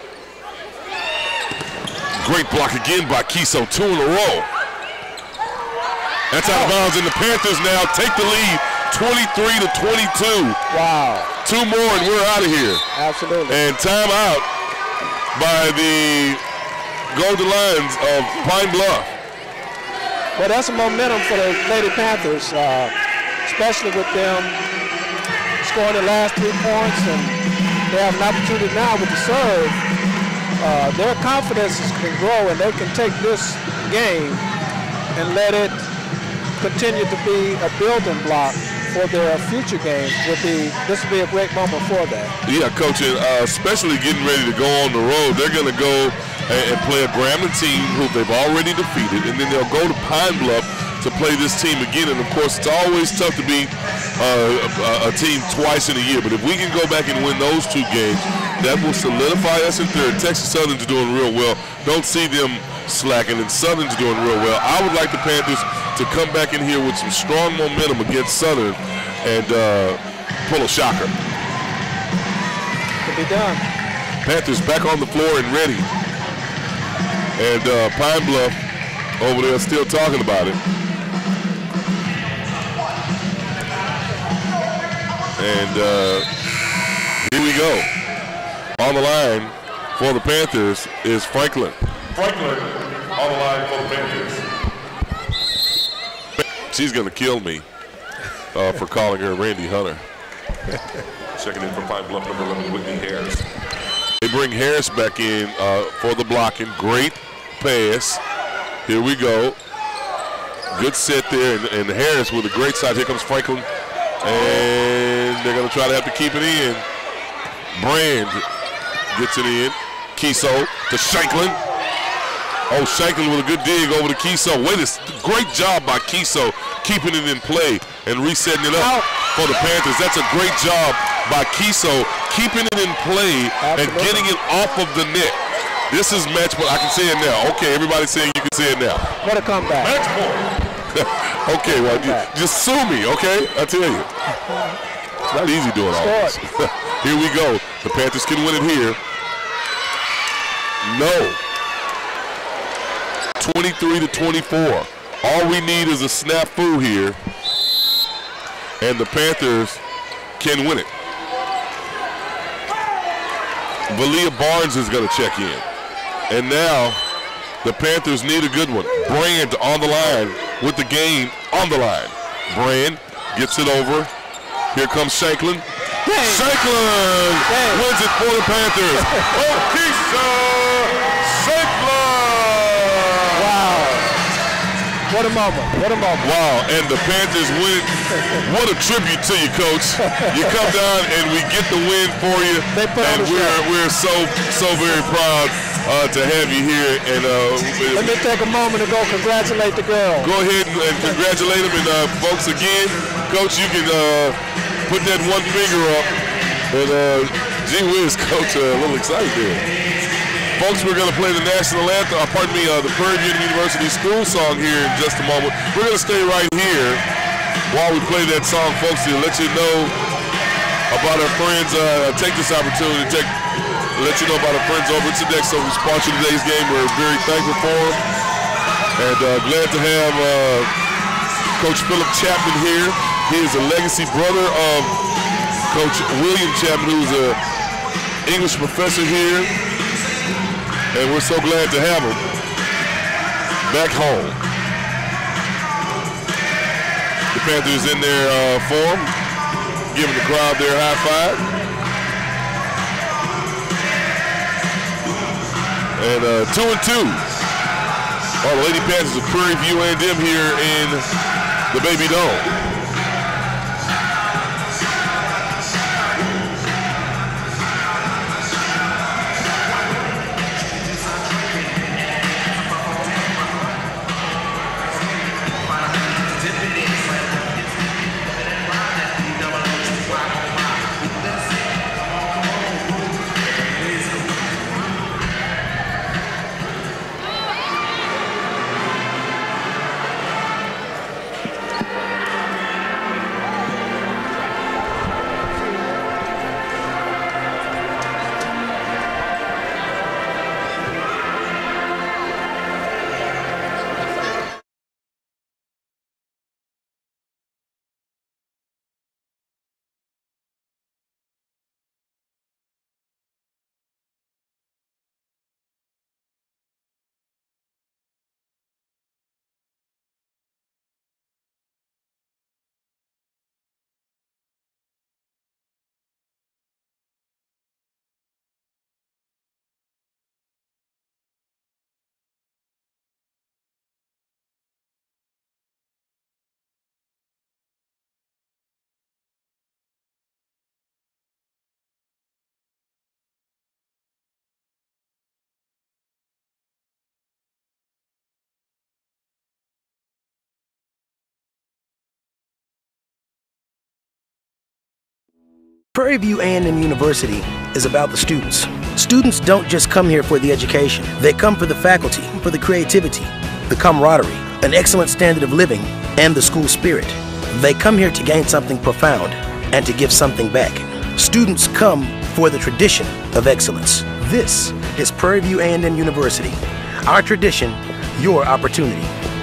Speaker 3: Great block again by Kiso, two in a row. That's out of bounds, and the Panthers now take the lead, twenty-three to twenty-two.
Speaker 4: Wow.
Speaker 3: Two more, and we're out of here.
Speaker 4: Absolutely.
Speaker 3: And timeout by the Golden Lions of Pine Bluff.
Speaker 4: Well, that's a momentum for the Lady Panthers, uh, especially with them scoring the last three points, and they have an opportunity now with the serve. Uh, their confidence can grow, and they can take this game and let it continue to be a building block for their future games. Will be this will be a great moment for that.
Speaker 3: Yeah, Coach, and uh, especially getting ready to go on the road. They're going to go and, and play a Grambling team who they've already defeated, and then they'll go to Pine Bluff to play this team again. And of course, it's always tough to beat uh, a, a team twice in a year. But if we can go back and win those two games, that will solidify us in third. Texas Southern's doing real well. Don't see them slacking, and Southern's doing real well. I would like the Panthers to come back in here with some strong momentum against Southern and uh, pull a shocker.
Speaker 4: Could be done.
Speaker 3: Panthers back on the floor and ready. And uh, Pine Bluff over there still talking about it. And uh, here we go. On the line for the Panthers is Franklin.
Speaker 1: Franklin on the line for the Panthers.
Speaker 3: She's going to kill me uh, for calling her Randy Hunter.
Speaker 1: Checking in from Pine Bluff, number eleven, Whitney Harris.
Speaker 3: They bring Harris back in uh, for the blocking. Great pass. Here we go. Good set there, and, and Harris with a great side. Here comes Franklin, and they're going to try to have to keep it in. Brand gets it in. Kiso to Shanklin. Oh, Shanklin with a good dig over to Kiso. Wait, a great job by Kiso keeping it in play and resetting it up for the Panthers. That's a great job by Kiso keeping it in play and getting it off of the net. This is match point. I can say it now. Okay, everybody's saying you can say it now.
Speaker 4: What a comeback.
Speaker 1: Match point.
Speaker 3: Okay, well, you, just sue me, okay? I tell you. It's not easy doing all this. Here we go. The Panthers can win it here. No. twenty-three to twenty-four. All we need is a snafu here, and the Panthers can win it. Valia Barnes is going to check in. And now the Panthers need a good one. Brand on the line with the game on the line. Brand gets it over. Here comes Shanklin. Dang. Shanklin Dang. wins it for the Panthers. Okisa Shanklin!
Speaker 4: Wow. What a moment. What a moment.
Speaker 3: Wow, and the Panthers win. What a tribute to you, Coach. You come down and we get the win for you.
Speaker 4: They put
Speaker 3: and
Speaker 4: on the
Speaker 3: we're,
Speaker 4: show.
Speaker 3: we're so, so very proud uh, to have you here. And uh,
Speaker 4: Let me take a moment to go congratulate the girl.
Speaker 3: Go ahead and, and congratulate them. And uh, folks, again, Coach, you can uh, put that one finger up. And uh, gee whiz, Coach, uh, a little excited there. Folks, we're going to play the national anthem, uh, pardon me, uh, the Prairie View University school song here in just a moment. We're going to stay right here while we play that song, folks, to let you know about our friends. Uh, take this opportunity to take, let you know about our friends over at Sodexo who sponsor today's game. We're very thankful for them. And uh, glad to have uh, Coach Philip Chapman here. He is a legacy brother of Coach William Chapman, who's an English professor here. And we're so glad to have him back home. The Panthers in their uh, form, giving the crowd their high five. And uh, two and two. Oh, the Lady Panthers of Prairie View A and M here in the Baby Dome.
Speaker 2: Prairie View A and M University is about the students. Students don't just come here for the education. They come for the faculty, for the creativity, the camaraderie, an excellent standard of living, and the school spirit. They come here to gain something profound and to give something back. Students come for the tradition of excellence. This is Prairie View A and M University. Our tradition, your opportunity.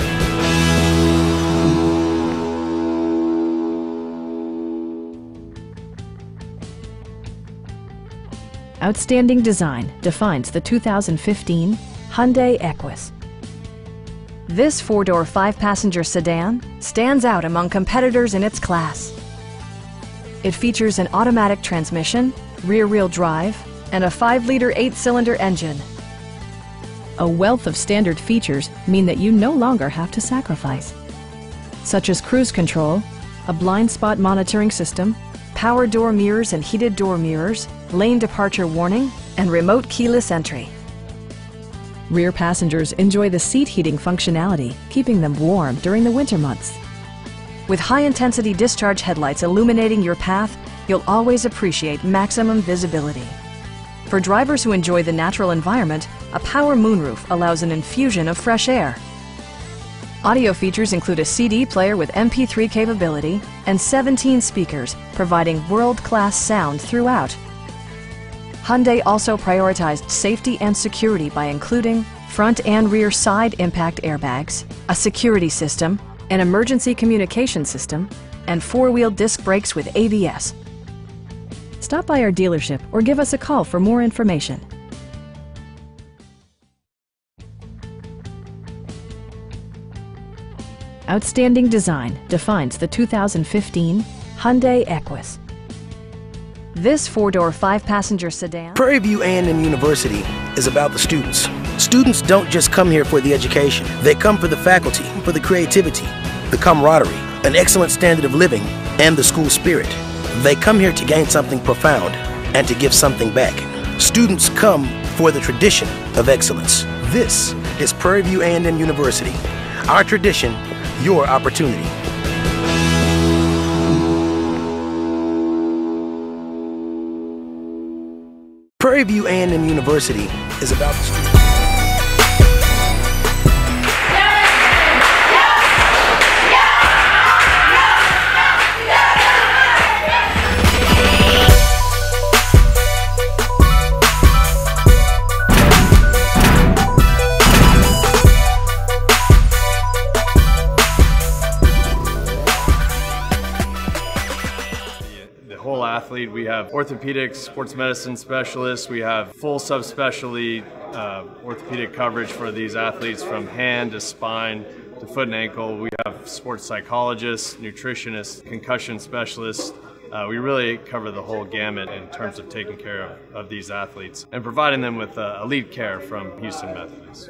Speaker 7: Outstanding design defines the two thousand fifteen Hyundai Equus. This four-door, five-passenger sedan stands out among competitors in its class. It features an automatic transmission, rear-wheel drive, and a five-liter eight-cylinder engine. A wealth of standard features mean that you no longer have to sacrifice, such as cruise control, a blind spot monitoring system, power door mirrors and heated door mirrors, lane departure warning, and remote keyless entry. Rear passengers enjoy the seat heating functionality, keeping them warm during the winter months. With high-intensity discharge headlights illuminating your path, you'll always appreciate maximum visibility. For drivers who enjoy the natural environment, a power moonroof allows an infusion of fresh air. Audio features include a C D player with M P three capability and seventeen speakers, providing world-class sound throughout. Hyundai also prioritized safety and security by including front and rear side impact airbags, a security system, an emergency communication system, and four-wheel disc brakes with A B S. Stop by our dealership or give us a call for more information. Outstanding design defines the two thousand fifteen Hyundai Equus. This four-door, five-passenger sedan.
Speaker 2: Prairie View A and M University is about the students. Students don't just come here for the education. They come for the faculty, for the creativity, the camaraderie, an excellent standard of living, and the school spirit. They come here to gain something profound and to give something back. Students come for the tradition of excellence. This is Prairie View A and M University. Our tradition, your opportunity. Prairie View A and M University is about the students.
Speaker 8: Athlete. We have orthopedics, sports medicine specialists. We have full subspecialty uh, orthopedic coverage for these athletes from hand to spine to foot and ankle. We have sports psychologists, nutritionists, concussion specialists. Uh, we really cover the whole gamut in terms of taking care of, of these athletes and providing them with uh, elite care from Houston Methodist.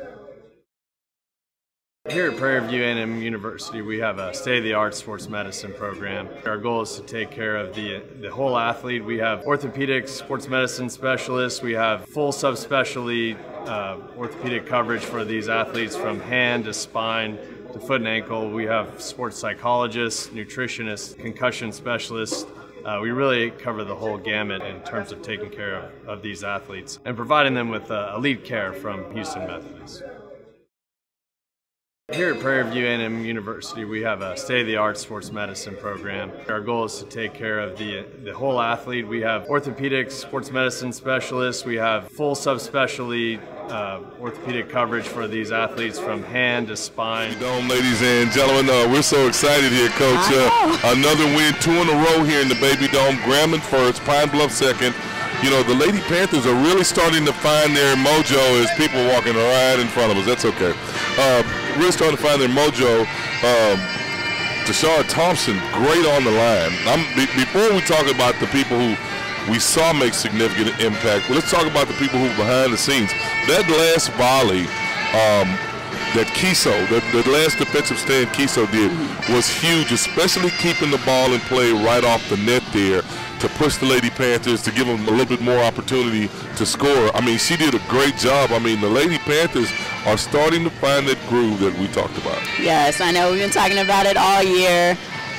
Speaker 8: Here at Prairie View A and M University, we have a state-of-the-art sports medicine program. Our goal is to take care of the, the whole athlete. We have orthopedics, sports medicine specialists. We have full subspecialty uh, orthopedic coverage for these athletes from hand to spine to foot and ankle. We have sports psychologists, nutritionists, concussion specialists. Uh, we really cover the whole gamut in terms of taking care of, of these athletes and providing them with uh, elite care from Houston Methodist. Here at Prairie View A and M University, we have a state-of-the-art sports medicine program. Our goal is to take care of the, the whole athlete. We have orthopedics, sports medicine specialists. We have full subspecialty uh, orthopedic coverage for these athletes from hand to spine.
Speaker 3: Dome, ladies and gentlemen, uh, we're so excited here, Coach. Uh, another win, two in a row here in the Baby Dome. Grambling first, Pine Bluff second. You know, the Lady Panthers are really starting to find their mojo as people walking right in front of us. That's okay. Uh, really starting to find their mojo. Um, Tashard Thompson, great on the line. I'm, be, before we talk about the people who we saw make significant impact, well, let's talk about the people who were behind the scenes. That last volley um, that Kiso, that, that last defensive stand Kiso did was huge, especially keeping the ball in play right off the net there to push the Lady Panthers, to give them a little bit more opportunity to score. I mean, she did a great job. I mean, the Lady Panthers are starting to find that groove that we talked about.
Speaker 12: Yes, I know we've been talking about it all year.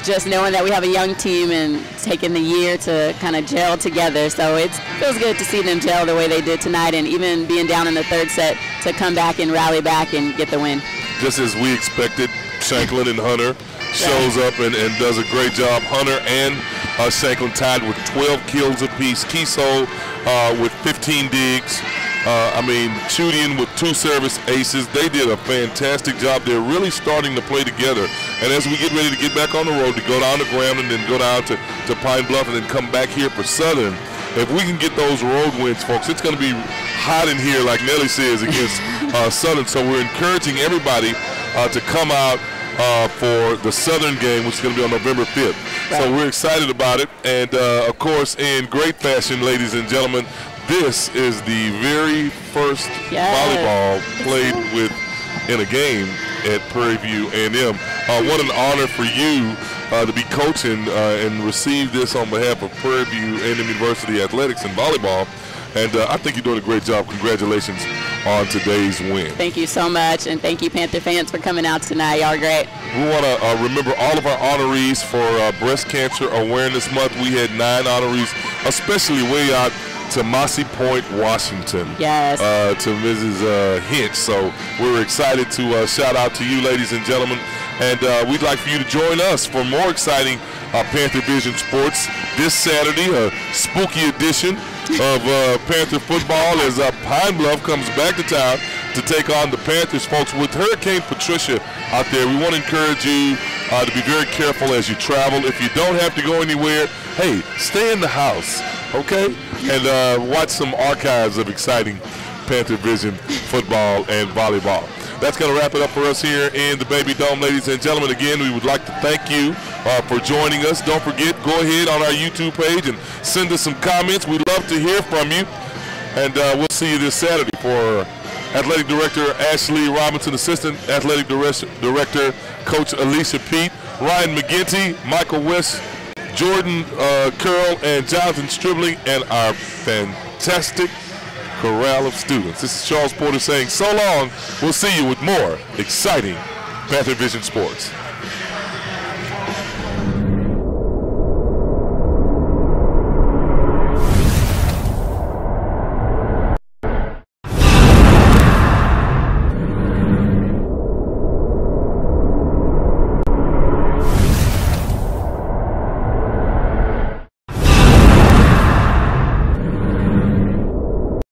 Speaker 10: just knowing that we have a young team and taking the year to kind of gel together. So it feels good to see them gel the way they did tonight, and even being down in the third set to come back and rally back and get the win.
Speaker 3: Just as we expected, Shanklin and Hunter shows up and, and does a great job. Hunter and uh, Shanklin tied with twelve kills apiece. Kiso uh, with fifteen digs. Uh, I mean, Chudian with two service aces. They did a fantastic job. They're really starting to play together. And as we get ready to get back on the road to go down to Graham and then go down to, to Pine Bluff and then come back here for Southern, if we can get those road wins, folks, it's going to be hot in here, like Nelly says, against uh, Southern. So we're encouraging everybody uh, to come out uh, for the Southern game, which is going to be on November fifth. Right. So we're excited about it. And, uh, of course, in great fashion, ladies and gentlemen, this is the very first yes. volleyball played with in a game at Prairie View A and M. Uh, what an honor for you uh, to be coaching uh, and receive this on behalf of Prairie View A and M University Athletics and volleyball. And uh, I think you're doing a great job. Congratulations on today's win.
Speaker 10: Thank you so much, and thank you, Panther fans, for coming out tonight. Y'all are great.
Speaker 3: We want to uh, remember all of our honorees for uh, Breast Cancer Awareness Month. We had nine honorees, especially way out to Mossy Point, Washington.
Speaker 10: Yes.
Speaker 3: Uh, to Missus Uh, Hinch. So we're excited to uh, shout out to you, ladies and gentlemen. And uh, we'd like for you to join us for more exciting uh, Panther Vision Sports this Saturday, a spooky edition of uh, Panther football as uh, Pine Bluff comes back to town to take on the Panthers, folks. With Hurricane Patricia out there, we want to encourage you uh, to be very careful as you travel. If you don't have to go anywhere, hey, stay in the house, okay? And uh, watch some archives of exciting Panther Vision football and volleyball. That's going to wrap it up for us here in the Baby Dome, ladies and gentlemen. Again, we would like to thank you uh, for joining us. Don't forget, go ahead on our YouTube page and send us some comments. We'd love to hear from you. And uh, we'll see you this Saturday. For Athletic Director Ashley Robinson, Assistant Athletic Director Coach Alicia Pete, Ryan McGinty, Michael West, Jordan uh, Curl, and Jonathan Stribling, and our fantastic corral of students. This is Charles Porter saying so long. We'll see you with more exciting Panther Vision Sports.